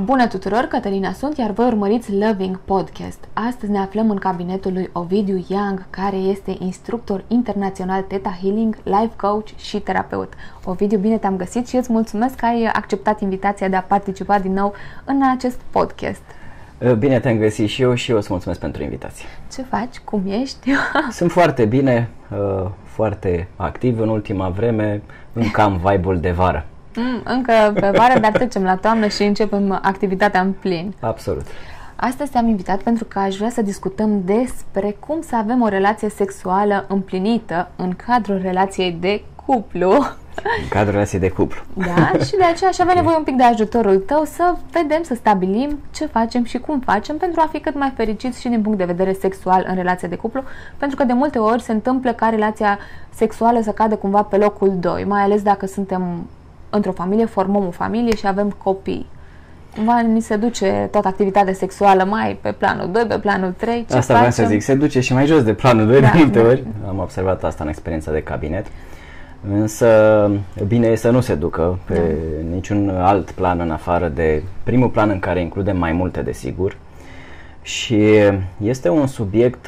Bună tuturor, Cătălina sunt, iar voi urmăriți Loving Podcast. Astăzi ne aflăm în cabinetul lui Ovidiu Young, care este instructor internațional Theta Healing, life coach și terapeut. Ovidiu, bine te-am găsit și îți mulțumesc că ai acceptat invitația de a participa din nou în acest podcast. Bine te-am găsit și eu îți mulțumesc pentru invitație. Ce faci? Cum ești? Sunt foarte bine, foarte activ în ultima vreme, încă am vibe-ul de vară. Încă pe vară, dar trecem la toamnă și începem activitatea în plin. Absolut. Astăzi te-am invitat pentru că aș vrea să discutăm despre cum să avem o relație sexuală împlinită în cadrul relației de cuplu. În cadrul relației de cuplu. Da, și de aceea aș avea nevoie un pic de ajutorul tău să vedem, să stabilim ce facem și cum facem pentru a fi cât mai fericiți și din punct de vedere sexual în relația de cuplu, pentru că de multe ori se întâmplă ca relația sexuală să cadă cumva pe locul 2, mai ales dacă suntem într-o familie, formăm o familie și avem copii. Cumva ni se duce toată activitatea sexuală mai pe planul 2, pe planul 3. Ce asta facem? vreau să zic, se duce și mai jos de planul 2 de multe ori. Am observat asta în experiența de cabinet. Însă bine e să nu se ducă pe niciun alt plan în afară de primul plan, în care includem mai multe, desigur. Și este un subiect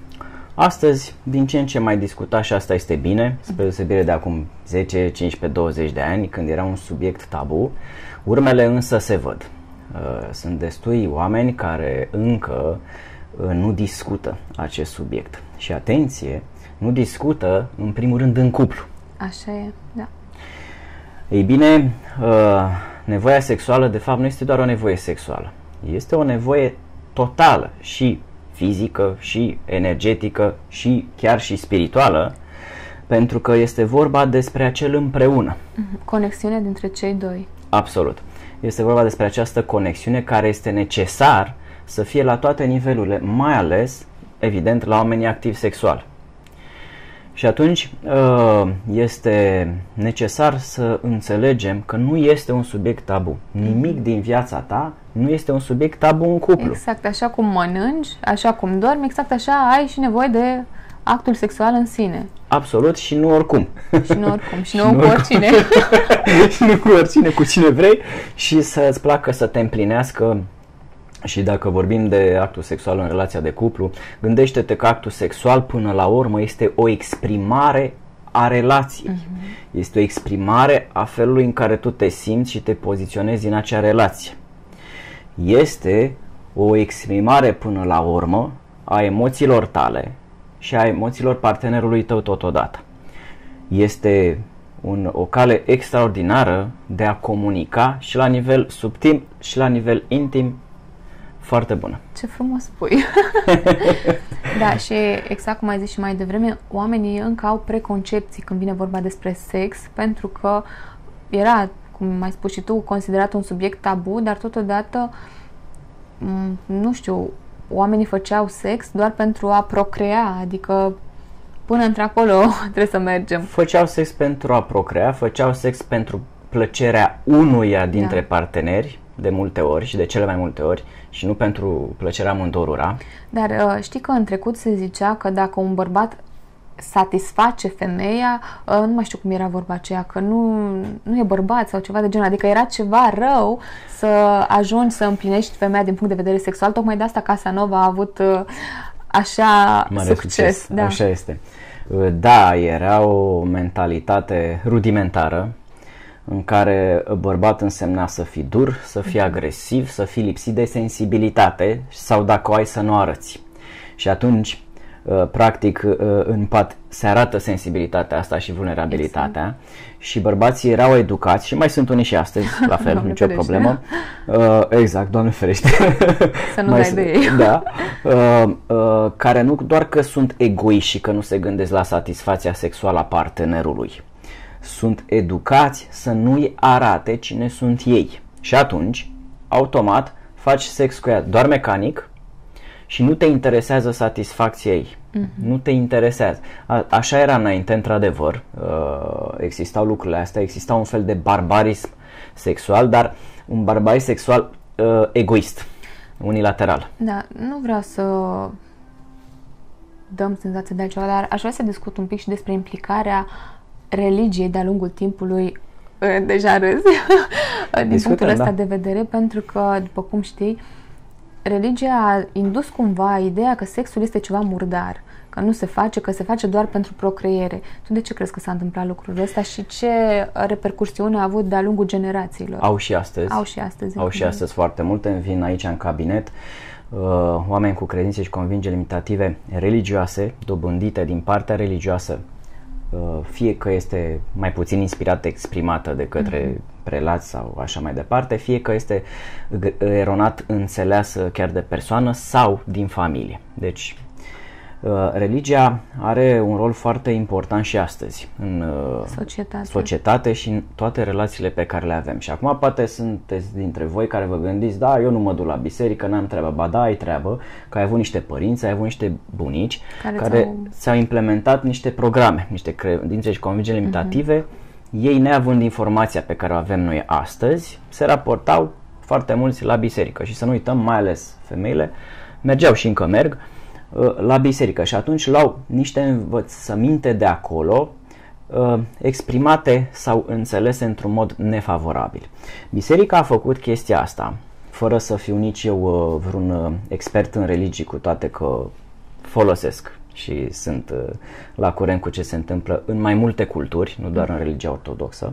astăzi din ce în ce mai discutat și asta este bine, spre deosebire de acum 10, 15, 20 de ani, când era un subiect tabu. Urmele însă se văd. Sunt destui oameni care încă nu discută acest subiect. Și atenție, nu discută în primul rând în cuplu. Așa e, da. Ei bine, nevoia sexuală de fapt nu este doar o nevoie sexuală. Este o nevoie totală și fizică și energetică și chiar și spirituală, pentru că este vorba despre acel împreună. Conexiunea dintre cei doi. Absolut. Este vorba despre această conexiune care este necesar să fie la toate nivelurile, mai ales, evident, la oamenii activi sexual. Și atunci este necesar să înțelegem că nu este un subiect tabu. Nimic din viața ta nu este un subiect tabu în cuplu. Exact, așa cum mănânci, așa cum dormi, exact așa ai și nevoie de actul sexual în sine. Absolut, și nu oricum. Și nu oricum, și nu cu oricine. Și nu cu oricine, cu cine vrei, și să-ți placă să te împlinească. Și dacă vorbim de actul sexual în relația de cuplu, gândește-te că actul sexual până la urmă este o exprimare a relației. Este o exprimare a felului în care tu te simți și te poziționezi în acea relație. Este o exprimare până la urmă a emoțiilor tale și a emoțiilor partenerului tău totodată. Este o cale extraordinară de a comunica și la nivel subtil și la nivel intim. Foarte bună. Ce frumos spui. Da, și exact cum ai zis și mai devreme, oamenii încă au preconcepții când vine vorba despre sex, pentru că era, cum ai spus și tu, considerat un subiect tabu, dar totodată, nu știu, oamenii făceau sex doar pentru a procrea, adică până într-acolo trebuie să mergem. Făceau sex pentru a procrea, făceau sex pentru plăcerea unuia dintre parteneri, de multe ori și de cele mai multe ori, și nu pentru plăcerea amândurora. Dar știi că în trecut se zicea că dacă un bărbat satisface femeia, nu mai știu cum era vorba aceea, că nu e bărbat sau ceva de genul, adică era ceva rău să ajungi să împlinești femeia din punct de vedere sexual. Tocmai de asta Casanova a avut așa mare succes. Da. Așa este. Da, era o mentalitate rudimentară în care bărbat însemna să fii dur, să fii agresiv, să fii lipsit de sensibilitate sau dacă o ai să nu arăți. Și atunci, practic, în pat se arată sensibilitatea asta și vulnerabilitatea. Exact. Și bărbații erau educați, și mai sunt unii și astăzi, la fel, nicio problemă. Exact, Doamne ferește. Să nu dai de ei. Da. Care nu doar că sunt egoiști și că nu se gândesc la satisfacția sexuală a partenerului, sunt educați să nu-i arate cine sunt ei. Și atunci, automat, faci sex cu ea doar mecanic și nu te interesează satisfacția ei. Nu te interesează. Așa era înainte, într-adevăr. Existau lucrurile astea, exista un fel de barbarism sexual, dar un barbarism sexual egoist, unilateral. Da, nu vreau să dăm senzația de altceva, dar aș vrea să discut un pic și despre implicarea religiei de-a lungul timpului deja râzi din Discutăm, punctul ăsta da. de vedere, pentru că, după cum știi, religia a indus cumva ideea că sexul este ceva murdar, că nu se face, că se face doar pentru procreere. Tu de ce crezi că s-a întâmplat lucrul ăsta și ce repercursiune a avut de-a lungul generațiilor? Au și astăzi. Au și astăzi foarte multe. Îmi vin aici în cabinet oameni cu credințe și convingeri limitative religioase, dobândite din partea religioasă, fie că este mai puțin inspirată, exprimată de către prelați sau așa mai departe, fie că este eronat înțeleasă chiar de persoană sau din familie. Deci, religia are un rol foarte important și astăzi în societate și în toate relațiile pe care le avem. Și acum poate sunteți dintre voi care vă gândiți, da, eu nu mă duc la biserică, n-am treabă. Ba da, ai treabă, că ai avut niște părinți, ai avut niște bunici care ți-au implementat niște programe, niște credințe și convingeri limitative. Ei, neavând informația pe care o avem noi astăzi, se raportau foarte mulți la biserică. Și să nu uităm, mai ales femeile, mergeau și încă merg la biserică și atunci luau niște învățăminte de acolo exprimate sau înțelese într-un mod nefavorabil. Biserica a făcut chestia asta, fără să fiu nici eu vreun expert în religii, cu toate că folosesc și sunt la curent cu ce se întâmplă în mai multe culturi, nu doar în religia ortodoxă.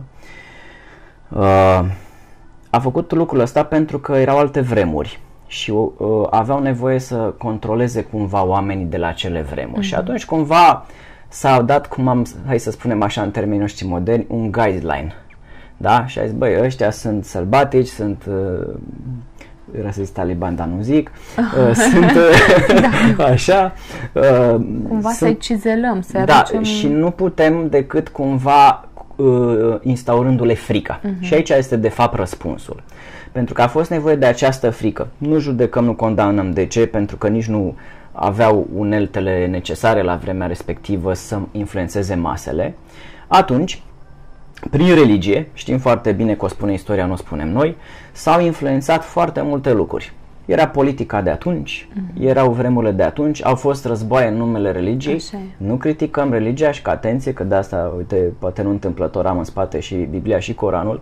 A făcut lucrul ăsta pentru că erau alte vremuri și aveau nevoie să controleze cumva oamenii de la acele vremuri. Și atunci cumva s-au dat, hai să spunem așa în termenii noștri moderni, un guideline. Da? Și a zis, băi, ăștia sunt sălbatici, sunt rasist taliban, dar nu zic, sunt așa. Cumva să-i cizelăm, să aducem... și nu putem decât cumva instaurându-le frica. Și aici este de fapt răspunsul. Pentru că a fost nevoie de această frică. Nu judecăm, nu condamnăm. De ce? Pentru că nici nu aveau uneltele necesare la vremea respectivă să influențeze masele. Atunci, prin religie, știm foarte bine că o spune istoria, nu o spunem noi, s-au influențat foarte multe lucruri. Era politica de atunci, erau vremurile de atunci, au fost războaie în numele religiei. Nu criticăm religia și că atenție, că de asta, uite, poate nu întâmplător am în spate și Biblia și Coranul.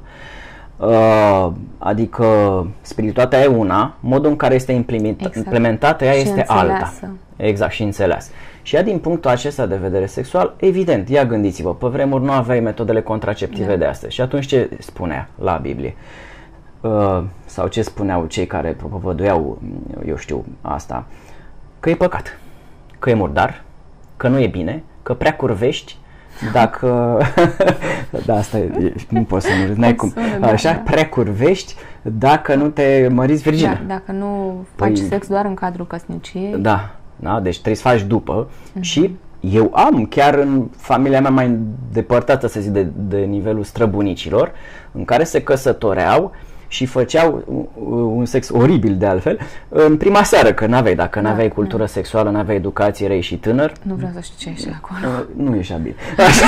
Adică spiritualitatea e una, modul în care este implementată ea este alta. Exact, și înțeleasă. Și ea din punctul acesta de vedere sexual, evident, ia gândiți-vă, pe vremuri nu aveai metodele contraceptive de astăzi. Și atunci ce spunea la Biblie? Sau ce spuneau cei care propovăduiau, eu știu, asta? Că e păcat, că e murdar, că nu e bine, că prea curvești, dacă da, asta e, nu poți să nu râzi, n-ai cum. Așa, prea curvești dacă nu te măriți virgină. Da, dacă nu faci sex doar în cadrul căsniciei. Da, trebuie să faci după. Și eu am chiar în familia mea mai depărtată, să zic, de nivelul străbunicilor, în care se căsătoreau și făceau un sex oribil de altfel în prima seară, că n-aveai, dacă n-aveai cultură sexuală, n-aveai educație, erai și tânăr. Nu vreau să știu ce e și acolo. Nu e bine.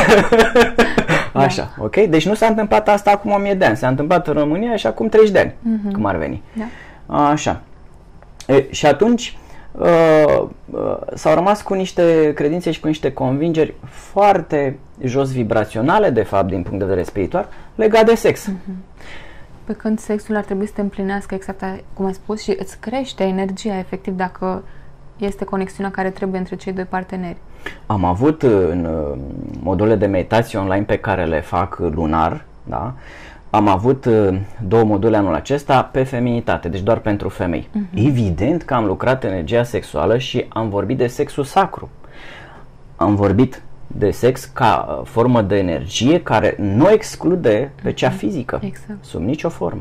Așa, ok? Deci nu s-a întâmplat asta acum 1000 de ani, s-a întâmplat în România și acum 30 de ani, cum ar veni. Așa. Și atunci s-au rămas cu niște credințe și cu niște convingeri foarte jos vibraționale, de fapt, din punct de vedere spiritual, legat de sex. Pe când sexul ar trebui să te împlinească exact cum ai spus și îți crește energia efectiv dacă este conexiunea care trebuie între cei doi parteneri. Am avut în module de meditație online pe care le fac lunar, da? Am avut 2 module anul acesta pe feminitate, deci doar pentru femei. Evident că am lucrat energia sexuală și am vorbit de sexul sacru. Am vorbit de sex ca formă de energie care nu exclude pe cea fizică, sub nicio formă.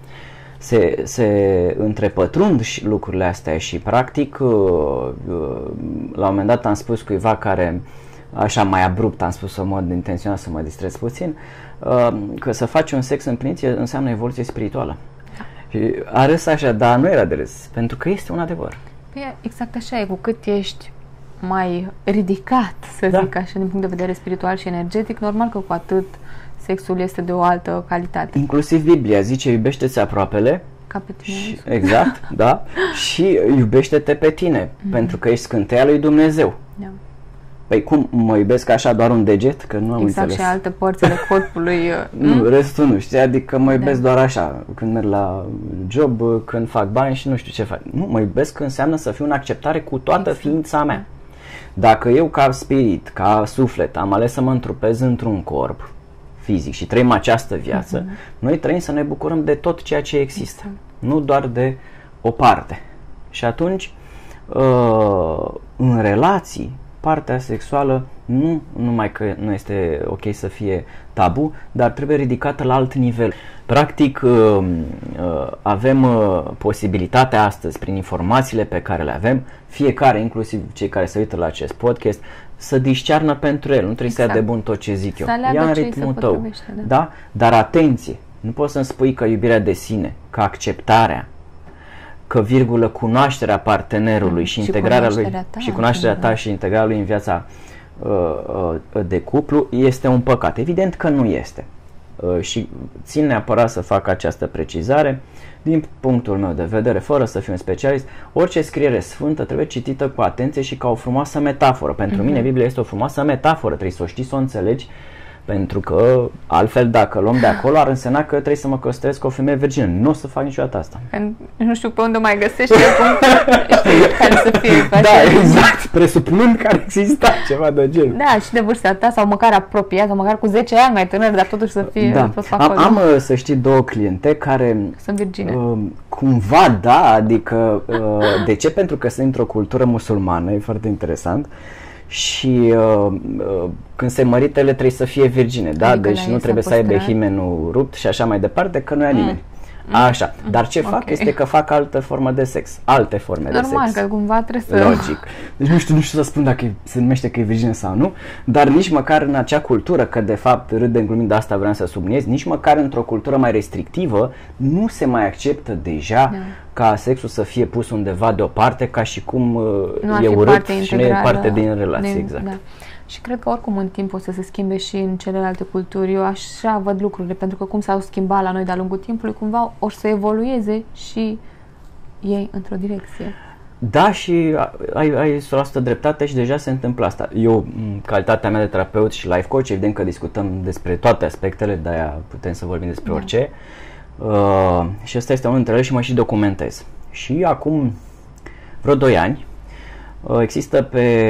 Se întrepătrund și lucrurile astea și practic la un moment dat am spus cuiva care așa mai abrupt, am spus în mod intenționat să mă distrez puțin, că să faci un sex împlinit înseamnă evoluție spirituală. Și a râs așa, dar nu era de râs, pentru că este un adevăr. Păi exact așa e, cu cât ești mai ridicat, să zic așa, din punct de vedere spiritual și energetic, normal că cu atât sexul este de o altă calitate. Inclusiv Biblia zice, iubește-ți aproapele. Ca pe tine. Exact, da. Și iubește-te pe tine, pentru că ești scânteia lui Dumnezeu. Păi cum, mă iubesc așa doar un deget? Că nu am exact, înțeles. și alte părți ale corpului. Nu, restul nu, știi? Adică mă iubesc doar așa, când merg la job, când fac bani și nu știu ce fac. Nu, mă iubesc înseamnă să fiu în acceptare cu toată ființa mea. Dacă eu ca spirit, ca suflet, am ales să mă întrupez într-un corp fizic și trăim această viață, noi trăim să ne bucurăm de tot ceea ce există, nu doar de o parte. Și atunci, în relații, partea sexuală nu numai că nu este ok să fie tabu, dar trebuie ridicată la alt nivel. Practic, avem posibilitatea astăzi, prin informațiile pe care le avem, fiecare, inclusiv cei care se uită la acest podcast, să discearnă pentru el. Nu trebuie să ia de bun tot ce zic eu. Ia în ritmul tău. Da? Dar atenție, nu poți să-mi spui că iubirea de sine, că acceptarea, că cunoașterea partenerului și integrarea lui și cunoașterea ta și integrarea lui în viața de cuplu este un păcat. Evident că nu este. Și țin neapărat să fac această precizare. Din punctul meu de vedere, fără să fiu un specialist, orice scriere sfântă trebuie citită cu atenție și ca o frumoasă metaforă. Pentru mine Biblia este o frumoasă metaforă, trebuie să o știi, să o înțelegi, pentru că altfel dacă luăm de acolo ar însemna că trebuie să mă căsătoresc cu o femeie virgină. Nu o să fac niciodată asta. Nu știu pe unde mai găsești care să fie. Da, exact, presupunând că ar exista ceva de genul. Da, și de vârsta ta sau măcar apropiat sau măcar cu 10 ani mai tânăr, dar totuși să fie fost acolo. Am să știi, două cliente care sunt virgine. Cumva da, adică de ce? Pentru că sunt într-o cultură musulmană, e foarte interesant. Și când se mărită, ele trebuie să fie virgine, da? Adică deci nu trebuie să aibă himenul rupt și așa mai departe, că nu ia nimeni. Așa. Dar ce fac este că fac altă formă de sex. Alte forme de sex. Normal, că cumva trebuie să... Logic. Deci nu știu să spun dacă se numește că e virgină sau nu, dar nici măcar în acea cultură, că de fapt râdem glumind, de asta vreau să subliniez, nici măcar într-o cultură mai restrictivă nu se mai acceptă deja ca sexul să fie pus undeva deoparte, ca și cum e urât și nu e parte din relație. Exact. Da. Și cred că oricum în timp o să se schimbe și în celelalte culturi. Eu așa văd lucrurile, pentru că cum s-au schimbat la noi de-a lungul timpului, cumva o să evolueze și ei într-o direcție. Da, și ai 100% dreptate și deja se întâmplă asta. Eu, în calitatea mea de terapeut și life coach, evident că discutăm despre toate aspectele, de-aia putem să vorbim despre orice. Și ăsta este unul dintre ele și mă și documentez. Și acum vreo 2 ani există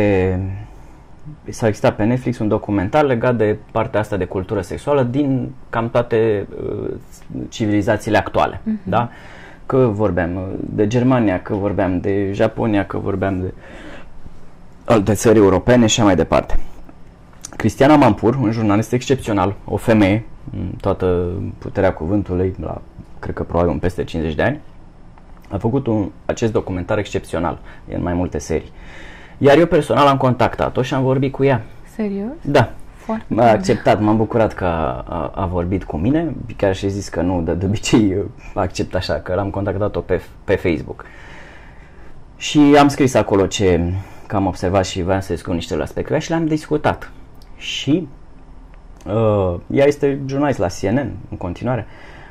pe Netflix un documentar legat de partea asta de cultură sexuală din cam toate civilizațiile actuale. Da? Că vorbeam de Germania, că vorbeam de Japonia, că vorbeam de alte țări europene și așa mai departe. Cristiana Mampur, un jurnalist excepțional, o femeie, în toată puterea cuvântului, cred că probabil peste 50 de ani, a făcut acest documentar excepțional în mai multe serii. Iar eu personal am contactat-o și am vorbit cu ea. Serios? Da. M-a acceptat, m-am bucurat că a vorbit cu mine, chiar și zis că nu, de obicei accept așa, că l-am contactat-o pe Facebook. Și am scris acolo că am observat și vreau să discut niște aspecte și le-am discutat. Și ea este jurnalist la CNN în continuare.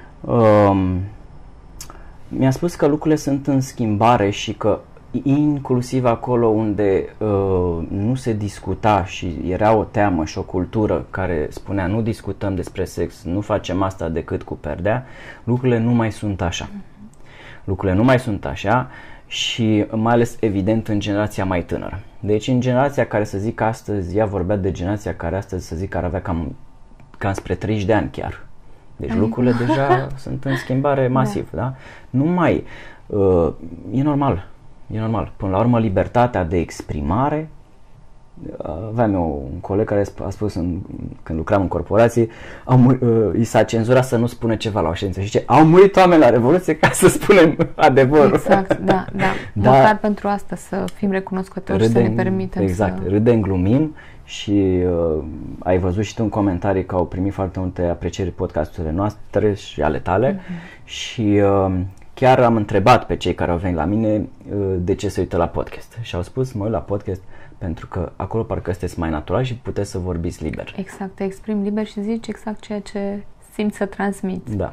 Mi-a spus că lucrurile sunt în schimbare și că inclusiv acolo unde nu se discuta și era o teamă și o cultură care spunea nu discutăm despre sex, nu facem asta decât cu perdea, lucrurile nu mai sunt așa. Lucrurile nu mai sunt așa și mai ales evident în generația mai tânără. Deci în generația care să zic astăzi, ea vorbea de generația care astăzi să zic ar avea cam spre 30 de ani chiar. Deci lucrurile deja sunt în schimbare masiv, da? Nu mai, e normal. E normal. Până la urmă, libertatea de exprimare. Aveam eu un coleg care a spus când lucram în corporație, i s-a cenzurat să nu spună ceva la o ședință. Și au murit oameni la Revoluție ca să spunem adevărul. Exact, da. Măcar pentru asta să fim recunoscători și să ne permitem râdem, glumim și ai văzut și tu în comentarii că au primit foarte multe aprecieri podcasturile noastre și ale tale și chiar am întrebat pe cei care au venit la mine de ce se uită la podcast și au spus, mă uit la podcast pentru că acolo parcă sunteți mai natural și puteți să vorbiți liber. Exact, te exprimi liber și zici exact ceea ce simți să transmiți. Da.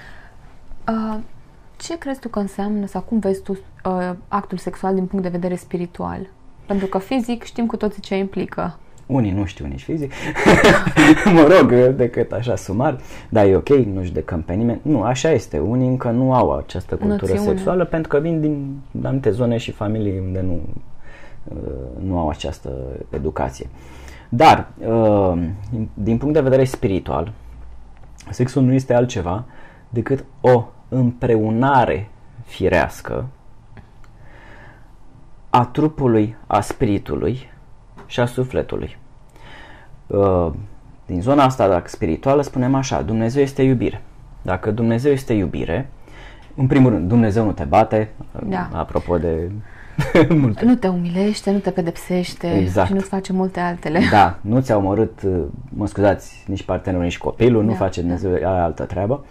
Ce crezi tu că înseamnă sau cum vezi tu actul sexual din punct de vedere spiritual? Pentru că fizic știm cu toții ce implică. unii nu știu nici fizic, mă rog, decât așa sumar, dar e ok, nu judecăm pe nimeni. Nu, așa este, unii încă nu au această cultură sexuală pentru că vin din anumite zone și familii unde nu au această educație. Dar, din punct de vedere spiritual, sexul nu este altceva decât o împreunare firească a trupului, a spiritului și a sufletului. Din zona asta spirituală spunem așa, Dumnezeu este iubire. Dacă Dumnezeu este iubire, în primul rând, Dumnezeu nu te bate, apropo de multe. Nu te umilește, nu te pedepsește, exact. Și nu-ți face multe altele. Da, nu ți-a omorât, mă scuzați, nici partenerul, nici copilul, nu face Dumnezeu altă treabă.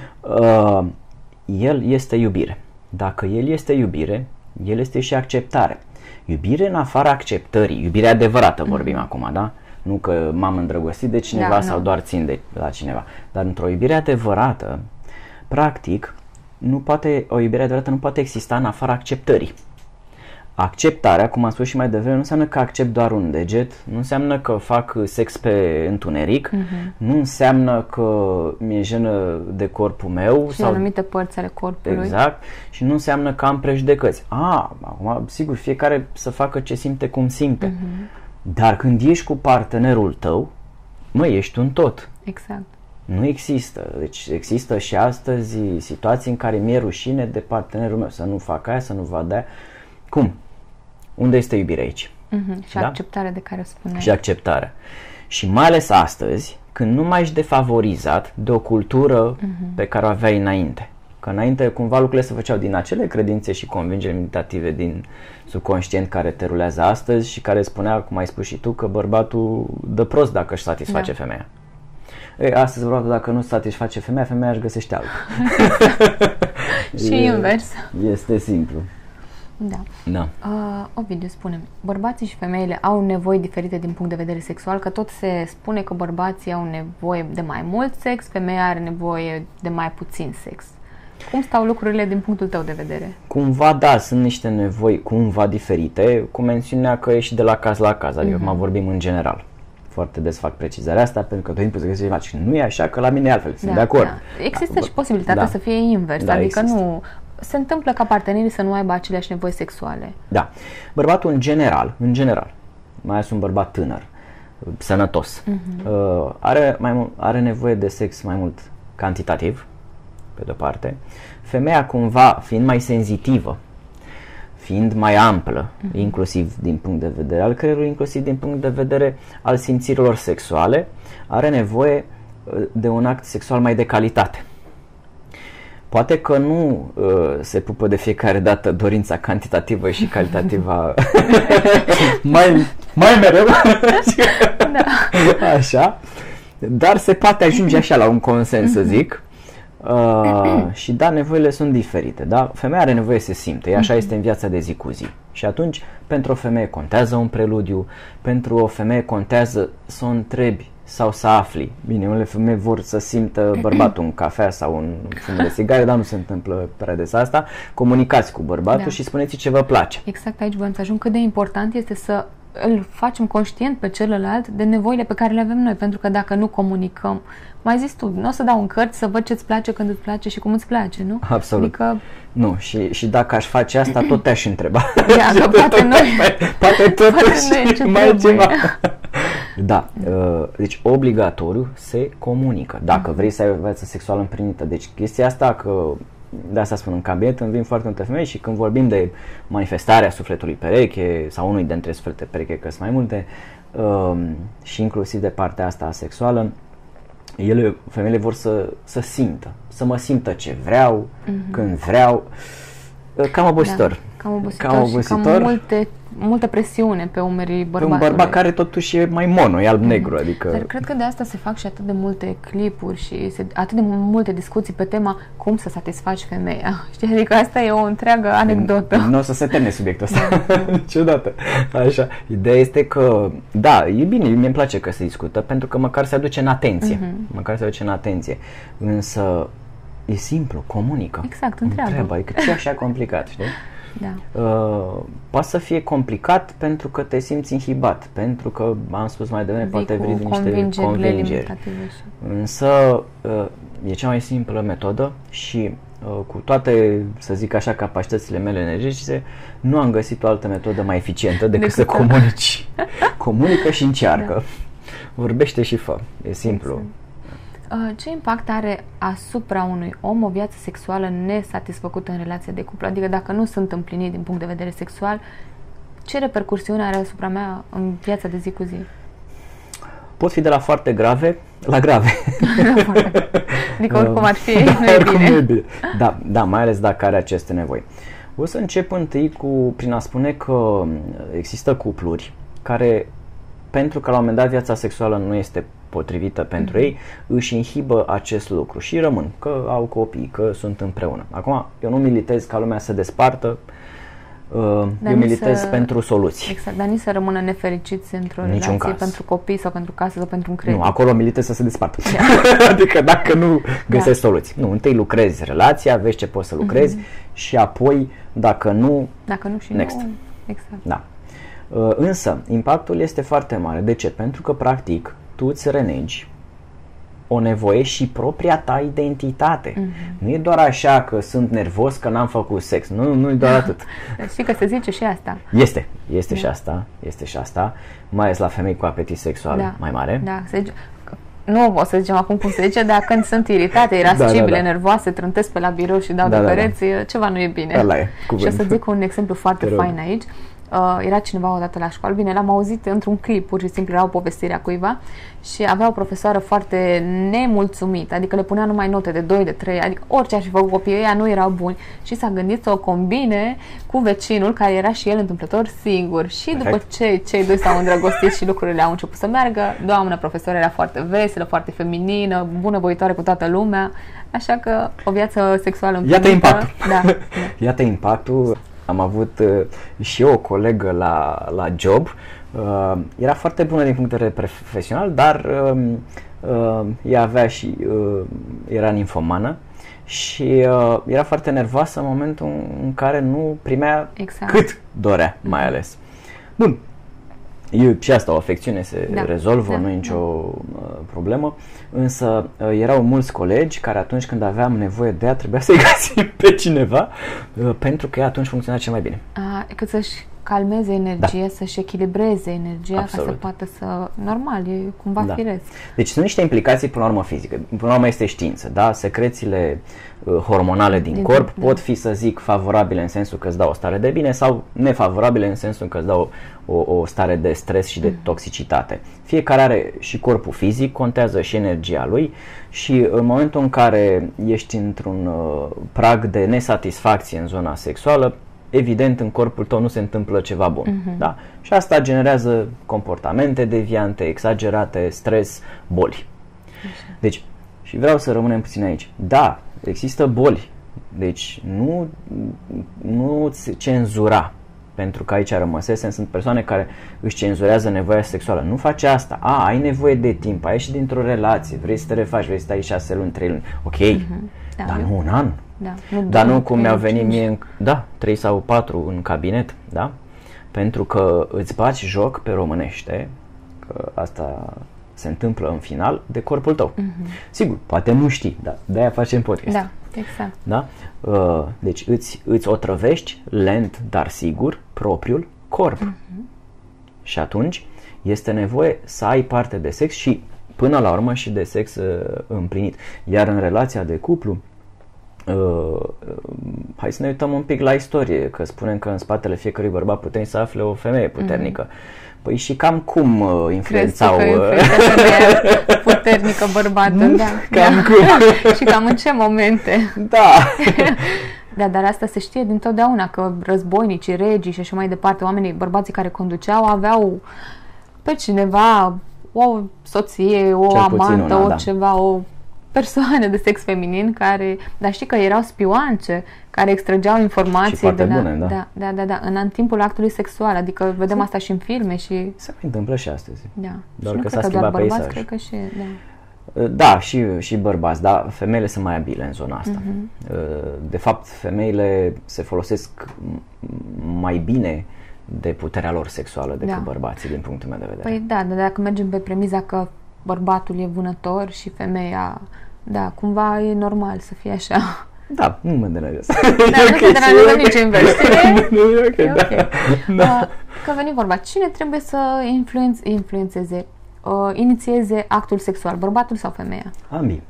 El este iubire. Dacă El este iubire, El este și acceptare. Iubire în afara acceptării, iubire adevărată vorbim acum, da? Nu că m-am îndrăgostit de cineva sau doar țin de la cineva. Dar într-o iubire adevărată, practic, o iubire adevărată nu poate exista în afara acceptării. Acceptarea, cum am spus și mai devreme, nu înseamnă că accept doar un deget, nu înseamnă că fac sex pe întuneric, nu înseamnă că mi-e jenă de corpul meu. Și anumite părți ale corpului. Exact. Și nu înseamnă că am prejudecăți. Acum, sigur, fiecare să facă ce simte cum simte. Dar când ești cu partenerul tău, ești un tot. Exact. Nu există. Deci există și astăzi situații în care mi-e rușine de partenerul meu să nu fac aia, să nu vadă aia. Cum? Unde este iubirea aici? Și acceptarea de care spuneai. Și acceptarea. Și mai ales astăzi, când nu mai ești defavorizat de o cultură pe care o aveai înainte. Că înainte cumva lucrurile se făceau din acele credințe și convingeri meditative din subconștient care te rulează astăzi și care spunea, cum ai spus și tu, că bărbatul dă prost dacă își satisface femeia. Astăzi bărbatul dacă nu satisface femeia își găsește altul. Și invers. Este simplu. Da. Ovidiu, spune-mi, bărbații și femeile au nevoi diferite din punct de vedere sexual, că tot se spune că bărbații au nevoie de mai mult sex, femeia are nevoie de mai puțin sex. Cum stau lucrurile din punctul tău de vedere? Cumva, da, sunt niște nevoi cumva diferite, cu mențiunea că e și de la caz la caz, adică acum vorbim în general. Foarte des fac precizarea asta, pentru că tot timpul se găsește ceva, nu e așa, că la mine e altfel, sunt de acord. Există și posibilitatea să fie invers, adică există. Nu... Se întâmplă ca partenerii să nu aibă aceleași nevoi sexuale. Da. Bărbatul în general, mai ales un bărbat tânăr, sănătos, are nevoie de sex mai mult cantitativ, pe de-o parte. Femeia cumva, fiind mai senzitivă, fiind mai amplă, inclusiv din punct de vedere al creierului, inclusiv din punct de vedere al simțirilor sexuale, are nevoie de un act sexual mai de calitate. Poate că nu se pupă de fiecare dată dorința cantitativă și calitativă mai mereu, așa, dar se poate ajunge așa la un consens, să zic, și da, nevoile sunt diferite, da? Femeia are nevoie să se simte, așa este în viața de zi cu zi. Și atunci, pentru o femeie contează un preludiu, pentru o femeie contează să o întrebi sau să afli. Bine, unele femei vor să simtă bărbatul în cafea sau în fum de țigare, dar nu se întâmplă prea des asta. Comunicați cu bărbatul și spuneți ce vă place. Exact, aici voiam să ajung. Cât de important este să îl facem conștient pe celălalt de nevoile pe care le avem noi, pentru că dacă nu comunicăm, mai zis tu, nu o să dau în cărți să văd ce-ți place, când îți place și cum îți place, nu? Absolut. Adică... Nu, și dacă aș face asta, tot te-aș întreba. Poate noi... Poate totuși mai ceva. Da, deci obligatoriu se comunică. Dacă vrei să ai o viață sexuală împlinită. Deci chestia asta, că de asta spun, în cabinet îmi vin foarte multe femei și când vorbim de manifestarea sufletului pereche sau unui dintre suflete pereche, că sunt mai multe, și inclusiv de partea asta sexuală, femeile vor să simtă, să mă simtă ce vreau, când vreau, cam obositor. Da, cam obositor. Și multă presiune pe umerii bărbatului. Pe un bărbat care totuși e mai mono, e alb-negru, adică... Dar cred că de asta se fac și atât de multe clipuri și atât de multe discuții pe tema cum să satisfaci femeia. Știi? Adică asta e o întreagă anecdotă. Nu o să se termine subiectul ăsta, niciodată. Așa. Ideea este că, da, e bine, mie-mi place că se discută, pentru că măcar se aduce în atenție. Măcar se aduce în atenție. Însă, e simplu, comunică. Exact, întreabă. Adică ce e așa complicat, știi? poate să fie complicat pentru că te simți inhibat, pentru că, am spus mai devreme, poate veni niște convingeri. Însă e cea mai simplă metodă și cu toate, să zic așa, capacitățile mele energetice, nu am găsit o altă metodă mai eficientă decât să comunici. Comunică și încearcă. Vorbește și fă. E simplu. Ce impact are asupra unui om o viață sexuală nesatisfăcută în relația de cuplu? Adică dacă nu sunt împlinit din punct de vedere sexual, ce repercursiune are asupra mea în viața de zi cu zi? Pot fi de la foarte grave la grave. Adică oricum ar fi, nu e bine. Da, mai ales dacă are aceste nevoi. O să încep întâi prin a spune că există cupluri care, pentru că la un moment dat viața sexuală nu este potrivită pentru ei, își inhibă acest lucru și rămân, că au copii, că sunt împreună. Acum, eu nu militez ca lumea să se despartă, eu militez pentru soluții. Exact, dar nici să rămână nefericiți într-o relație pentru copii sau pentru casă sau pentru un credit. Nu, acolo militez să se despartă. Adică dacă nu găsești soluții. Nu, întâi lucrezi relația, vezi ce poți să lucrezi și apoi, dacă nu și next. Nu, exact. Da. Însă, impactul este foarte mare. De ce? Pentru că, practic, tu îți renegi o nevoie și propria ta identitate. Nu e doar așa că sunt nervos că n-am făcut sex. Nu e doar atât. Știi că se zice și asta. Este și asta. Mai ales la femei cu apetit sexual mai mare. Da, nu o să zicem acum cum se zice, dar când sunt iritate, irascibile, nervoase, trântesc pe la birou și dau de pereți, ceva nu e bine. Și o să zic un exemplu foarte fain aici. Era cineva odată la școală, bine, l-am auzit într-un clip, pur și simplu era o povestire a cuiva și avea o profesoară foarte nemulțumită, adică le punea numai note de 2, de 3, adică orice ar fi făcut copiii ăia nu erau buni și s-a gândit să o combine cu vecinul care era și el întâmplător singur și după ce cei doi s-au îndrăgostit și lucrurile au început să meargă, doamna profesoară era foarte veselă, foarte feminină, bunăvoitoare cu toată lumea, așa că o viață sexuală împlinită. Iată impactul. Iată impactul. Am avut și eu o colegă la job, era foarte bună din punct de vedere profesional, dar ea avea era ninfomană și era foarte nervoasă în momentul în care nu primea cât dorea, mai ales. Bun, și asta, o afecțiune se rezolvă, nu e nicio problemă, însă erau mulți colegi care atunci când aveam nevoie de ea trebuia să-i găsim pe cineva pentru că ea atunci funcționa cel mai bine. Că să-și calmeze energia, să-și echilibreze energia. Absolut. Ca să poată să... Normal, e cumva firesc. Deci sunt niște implicații până la urmă fizică. Până la urmă este știință, da? Secrețiile hormonale din corp pot fi, să zic, favorabile în sensul că îți dau o stare de bine sau nefavorabile în sensul că îți dau o stare de stres și de toxicitate. Fiecare are și corpul fizic, contează și energia lui și în momentul în care ești într-un prag de nesatisfacție în zona sexuală, evident în corpul tău nu se întâmplă ceva bun. Da? Și asta generează comportamente deviante, exagerate, stres, boli. Deci, și vreau să rămânem puțin aici. Da, există boli. Deci nu-ți cenzura. Pentru că aici rămăsesem, sunt persoane care își cenzurează nevoia sexuală. Nu face asta. Ai nevoie de timp, ai ieșit dintr-o relație, vrei să te refaci, vrei să stai 6 luni, 3 luni. Ok, dar nu un an. Dar nu cum mi-a venit mie 3 sau 4 în cabinet, da? Pentru că îți bați joc pe românește, că asta se întâmplă în final, de corpul tău. Sigur, poate nu știi, dar de-aia facem podcast. Da, exact. Da? Deci îți otrăvești lent, dar sigur, propriul corp. Și atunci este nevoie să ai parte de sex și până la urmă și de sex împlinit. Iar în relația de cuplu, hai să ne uităm un pic la istorie, că spunem că în spatele fiecărui bărbat puternic să afle o femeie puternică. Păi și cam cum influențau puternică bărbată, și cam în ce momente. Dar asta se știe dintotdeauna, că războinicii, regii și așa mai departe, bărbații care conduceau aveau pe cineva, o soție, o amantă, o persoane de sex feminin care, dar știi că erau spioance care extrageau informații de bune, în timpul actului sexual, adică vedem asta și în filme și se întâmplă și astăzi. Da. Doar și că nu s-a cred că doar schimbat bărbați, peisaj. cred că și Da, și bărbați, dar femeile sunt mai abile în zona asta. De fapt, femeile se folosesc mai bine de puterea lor sexuală decât bărbații, din punctul meu de vedere. Păi da, dar dacă mergem pe premiza că bărbatul e vânător și femeia, da, cumva e normal să fie așa. Da, nu mă deranjează. Da, nu te deranjează nici invers. E ok. Că veni vorba, cine trebuie să influențeze, inițieze actul sexual, bărbatul sau femeia? Ambii.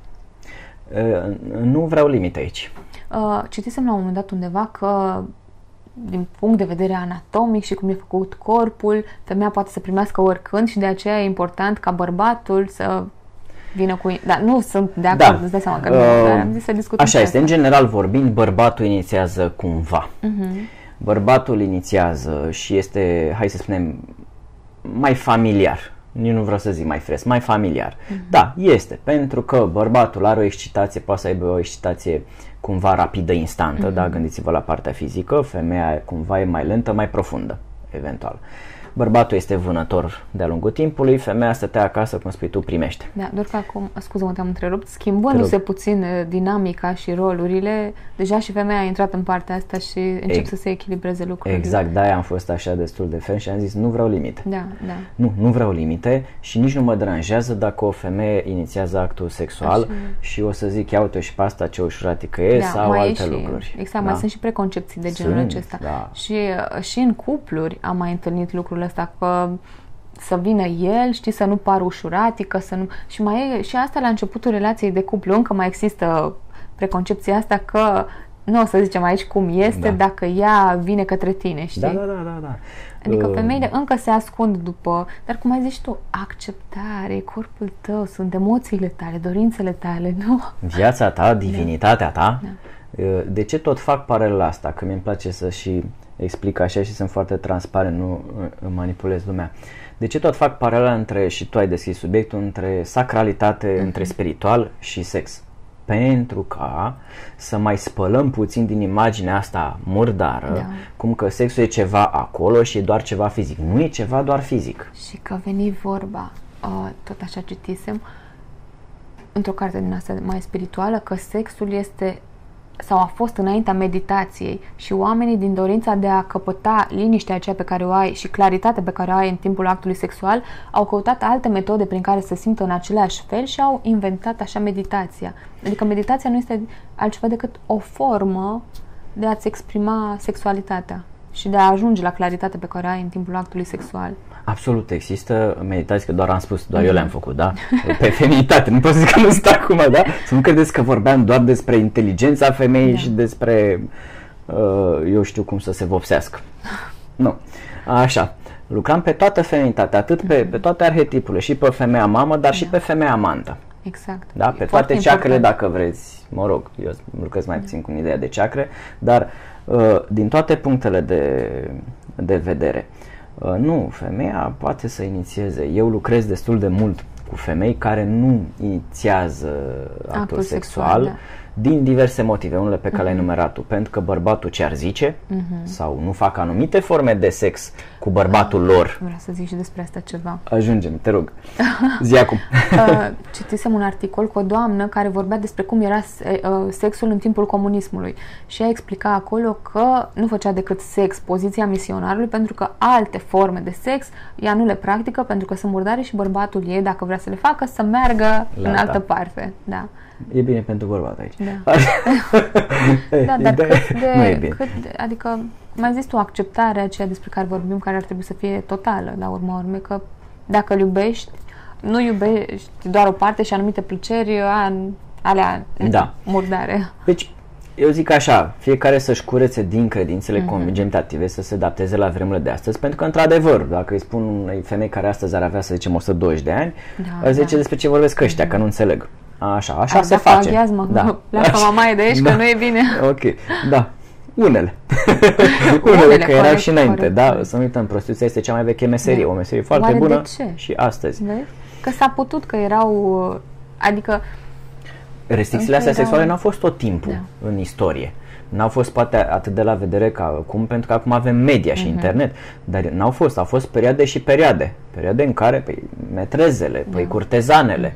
Nu vreau limite aici. Citisem la un moment dat undeva că din punct de vedere anatomic și cum e făcut corpul, femeia poate să primească oricând și de aceea e important ca bărbatul să vină cu... Da, nu sunt de acord, îți dai seama că nu, dar am zis să discutăm. Așa este, în general vorbind, bărbatul inițiază cumva. Bărbatul inițiază și este, hai să spunem, mai familiar. Eu nu vreau să zic mai fresc, mai familiar. Da, este, pentru că bărbatul are o excitație, poate să aibă o excitație cumva rapidă, instantă, da, gândiți-vă la partea fizică, femeia cumva e mai lentă, mai profundă, eventual. Bărbatul este vânător de-a lungul timpului, femeia stătea acasă, cum spui tu, primește. Da, doar că acum, scuză-mă, te-am întrerupt, schimbându-se puțin dinamica și rolurile, deja și femeia a intrat în partea asta și încep să se echilibreze lucrurile. Exact, de-aia am fost așa destul de ferm și am zis, nu vreau limite. Da. Nu vreau limite și nici nu mă deranjează dacă o femeie inițiază actul sexual și o să zic, ia uite și pe asta ce ușuratică e, sau alte lucruri. Exact, mai sunt și preconcepții de genul acesta. Da. Și în cupluri am mai întâlnit lucrul ăsta, că să vină el, știi, să nu pară ușuratică, să nu... Și mai e și asta la începutul relației de cuplu, încă mai există preconcepția asta că nu o să zicem aici cum este dacă ea vine către tine, știi? Da. Adică femeile încă se ascund după, dar cum ai zis tu, acceptare, corpul tău, sunt emoțiile tale, dorințele tale, nu? Viața ta, divinitatea ta. De ce tot fac paralela asta? Că mi-mi place să și explic așa și sunt foarte transparent, nu manipulez lumea. De ce tot fac paralela între, și tu ai deschis subiectul, între sacralitate, între spiritual și sex? Pentru ca să mai spălăm puțin din imaginea asta murdară, cum că sexul e ceva acolo și e doar ceva fizic. Nu e ceva doar fizic. Și că veni vorba, tot așa citisem, într-o carte din asta mai spirituală, că sexul este sau a fost înaintea meditației și oamenii din dorința de a căpăta liniștea aceea pe care o ai și claritatea pe care o ai în timpul actului sexual au căutat alte metode prin care să simtă în același fel și au inventat așa meditația. Adică meditația nu este altceva decât o formă de a-ți exprima sexualitatea și de a ajunge la claritatea pe care o ai în timpul actului sexual. Absolut, există meditații, că doar am spus, doar eu le-am făcut, da? Pe feminitate, nu pot să zic că nu sunt acum, da? Să nu credeți că vorbeam doar despre inteligența femeii și despre, eu știu cum să se vopsească. Nu, așa, lucram pe toată feminitatea, atât pe toate arhetipurile, și pe femeia mamă, dar și pe femeia amantă. Exact. Da? Pe toate chakrele, dacă vreți, mă rog, eu lucrez mai puțin cu ideea de chakre, dar din toate punctele de vedere, nu, femeia poate să inițieze. Eu lucrez destul de mult cu femei care nu inițiază actul sexual din diverse motive, unele pe care le-ai enumerat tu, pentru că bărbatul ce-ar zice sau nu fac anumite forme de sex cu bărbatul lor. Vreau să zic și despre asta ceva. Ajungem, te rog. Zi acum. Citisem un articol cu o doamnă care vorbea despre cum era sexul în timpul comunismului și ea explica acolo că nu făcea decât sex, poziția misionarului, pentru că alte forme de sex ea nu le practică pentru că sunt murdare și bărbatul ei, dacă vrea să le facă, să meargă în altă parte. Da. E bine pentru bărbat aici. Da. Dar adică mai zis tu, acceptarea aceea despre care vorbim, care ar trebui să fie totală la urma urmei, că dacă îl iubești, nu iubești doar o parte și anumite plăceri alea murdare. Deci, eu zic așa, fiecare să-și curețe din credințele convingentative, să se adapteze la vremurile de astăzi, pentru că, într-adevăr, dacă îi spun unei femei care astăzi ar avea, să zicem, 120 de ani, ar zice despre ce vorbesc ăștia, că nu înțeleg. Așa se face. Pleacă mamaie de aici, că nu e bine. Ok, da. Unele, că erau și înainte, da? Să nu uităm, prostituția este cea mai veche meserie, o meserie foarte bună și astăzi. Vezi? Că s-a putut, că erau, adică... Restricțiile astea sexuale n-au fost tot timpul în istorie. N-au fost poate atât de la vedere ca acum, pentru că acum avem media și internet, dar au fost perioade și perioade. Perioade în care, metrezele, curtezanele,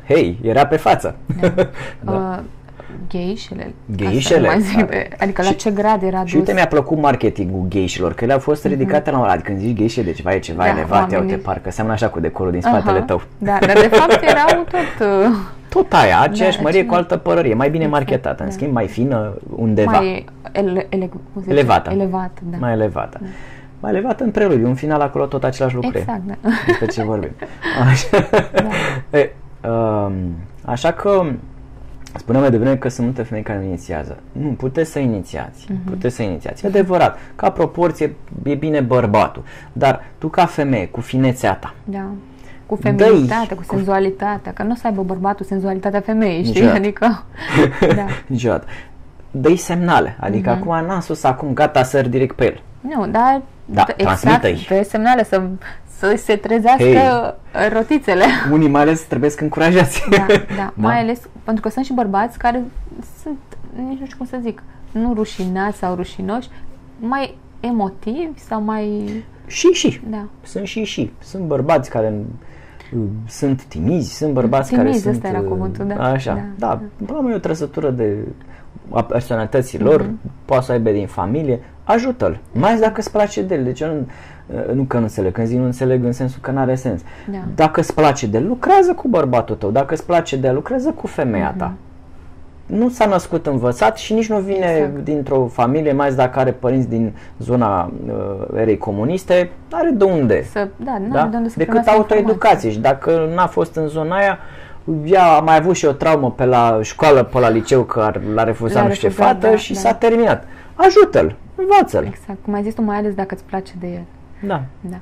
hei, era pe față. Da. Da. Gheișele. Gheișele. Adică la ce grad era dus? Și uite, mi-a plăcut marketingul gheișilor, că le-au fost ridicate la un ăla. Când zici gheișe, deci e ceva elevat, uite, parcă seamănă așa cu decorul din spatele tău. Da, dar de fapt erau tot aia, aceeași mărie cu altă părărie, mai bine marketată, în schimb, mai fină undeva. Mai elevată. Da. Mai elevată. Da. Mai elevată în preludiu, în final acolo tot același lucru. Exact, da. Despre ce vorbim. Așa, da. Așa că spuneam mai devreme că sunt multe femei care nu inițiază. Nu, puteți să inițiați. Puteți să inițiați. E adevărat, ca proporție e bine bărbatul, dar tu ca femeie, cu finețea ta, da. Cu feminitatea, cu senzualitatea, că nu o să aibă bărbatul senzualitatea femeii, știi? Niciodată. Adică, da. Niciodată. Dă-i semnale, adică acum n-am sus, acum gata, sări direct pe el. Nu, dar transmită-i. Dă semnale să se trezească rotițele. Unii mai ales trebuie să încurajați. Da. Mai ales pentru că sunt și bărbați care sunt, nici nu știu cum să zic, nu rușinați sau rușinoși, mai emotivi sau mai... Și. Da. Sunt și. Sunt bărbați care sunt timizi, sunt bărbați care sunt... Ăsta era cuvântul, da. Așa, da. Până e o trăsătură a personalității lor, poate să aibă din familie, ajută-l, mai ales dacă îți place de el. Deci eu nu că nu înțeleg, când zic nu înțeleg în sensul că n-are sens. Da. Dacă îți place de el, lucrează cu bărbatul tău, dacă îți place de el, lucrează cu femeia ta. Nu s-a născut învățat și nici nu vine dintr-o familie, mai ales dacă are părinți din zona erei comuniste, are de unde. Decât autoeducație. Și dacă n-a fost în zona aia, ea a mai avut și o traumă pe la școală, pe la liceu, că l-a refuzat nu știu ce fată și s-a terminat. Ajută-l, învață-l. Exact, cum ai zis tu, mai ales dacă îți place de el. Da.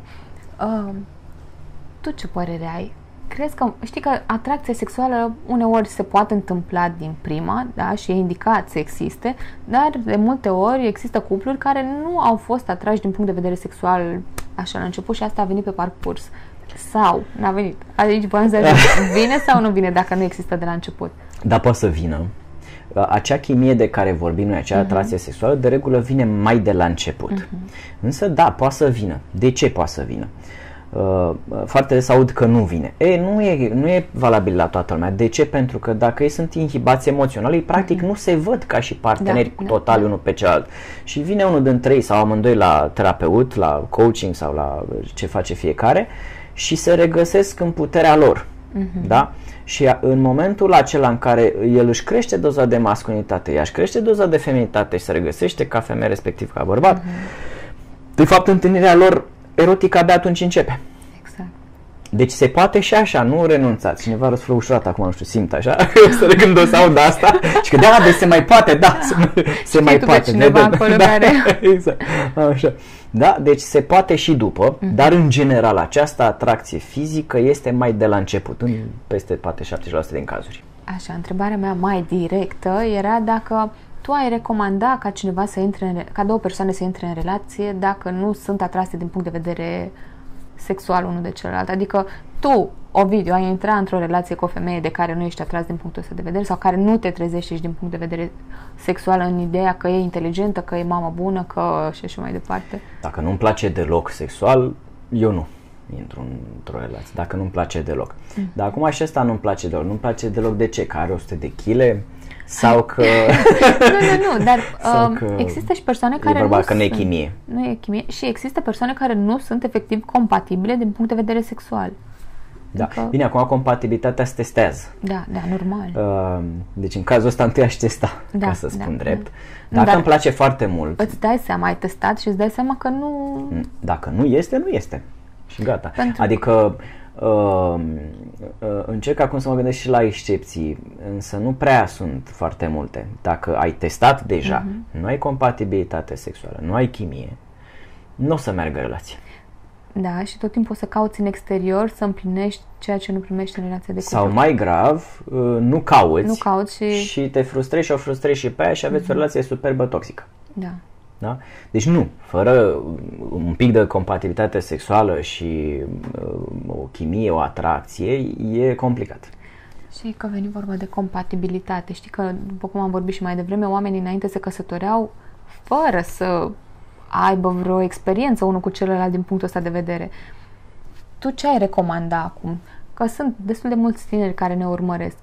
Tu ce părere ai? Crezi că, știi că atracția sexuală uneori se poate întâmpla din prima, da, și e indicat să existe, dar de multe ori există cupluri care nu au fost atrași din punct de vedere sexual așa la început și asta a venit pe parcurs. Sau n-a venit. Aici vine sau nu vine dacă nu există de la început? Da, poate să vină. Acea chimie de care vorbim noi, acea atracție sexuală, de regulă vine mai de la început. Însă, da, poate să vină. De ce poate să vină? Foarte des aud că nu vine. Nu e valabil la toată lumea. De ce? Pentru că dacă ei sunt inhibați emoțional, ei practic nu se văd ca și parteneri totali unul pe celălalt. Și vine unul dintre ei sau amândoi la terapeut, la coaching sau la ce face fiecare și se regăsesc în puterea lor. Da? Și în momentul acela în care el își crește doza de masculinitate, ea își crește doza de feminitate și se regăsește ca femeie respectiv ca bărbat, de fapt întâlnirea lor erotică abia atunci începe. Exact. Deci se poate și așa, nu renunțați. Cineva răsfră ușurat acum, nu știu, simt așa, să le când o să aud asta și că deci se mai poate, da, se mai poate. Cineva acolo care... Exact, așa. Da, deci se poate și după, dar în general această atracție fizică este mai de la început, în peste poate 70% din cazuri. Așa, întrebarea mea mai directă era dacă tu ai recomanda ca cineva să intre ca două persoane să intre în relație dacă nu sunt atrase din punct de vedere sexual unul de celălalt. Adică tu, Ovidiu, ai intrat într-o relație cu o femeie de care nu ești atras din punctul ăsta de vedere sau care nu te trezești din punct de vedere sexual în ideea că e inteligentă, că e mamă bună, că și așa mai departe. Dacă nu-mi place deloc sexual, eu nu intru într-o relație, dacă nu-mi place deloc. Dar acum și ăsta nu-mi place deloc. Nu-mi place deloc de ce? Că are 100 de kg? Sau că... nu, dar există și persoane care nu că nu e chimie. Nu e chimie și există persoane care nu sunt efectiv compatibile din punct de vedere sexual. Da. Adică... Bine, acum compatibilitatea se testează. Da, normal. Deci în cazul ăsta întâi aș testa, ca să spun drept. Dacă îmi place foarte mult... Îți dai seama, ai testat și îți dai seama că nu... Dacă nu este, nu este. Și gata. Adică... încerc acum să mă gândesc și la excepții, însă nu prea sunt foarte multe. Dacă ai testat deja, nu ai compatibilitate sexuală, nu ai chimie, nu o să meargă relația. Da, și tot timpul o să cauți în exterior să împlinești ceea ce nu primești în relația de cuplu. Sau mai grav, nu cauți și te frustrezi și o frustrezi și pe aia și aveți o relație superbă toxică. Da? Deci nu, fără un pic de compatibilitate sexuală și o chimie, o atracție, e complicat. Și că veni vorba de compatibilitate. Știi că, după cum am vorbit și mai devreme, oamenii înainte se căsătoreau fără să aibă vreo experiență unul cu celălalt din punctul ăsta de vedere. Tu ce ai recomanda acum? că sunt destul de mulți tineri care ne urmăresc,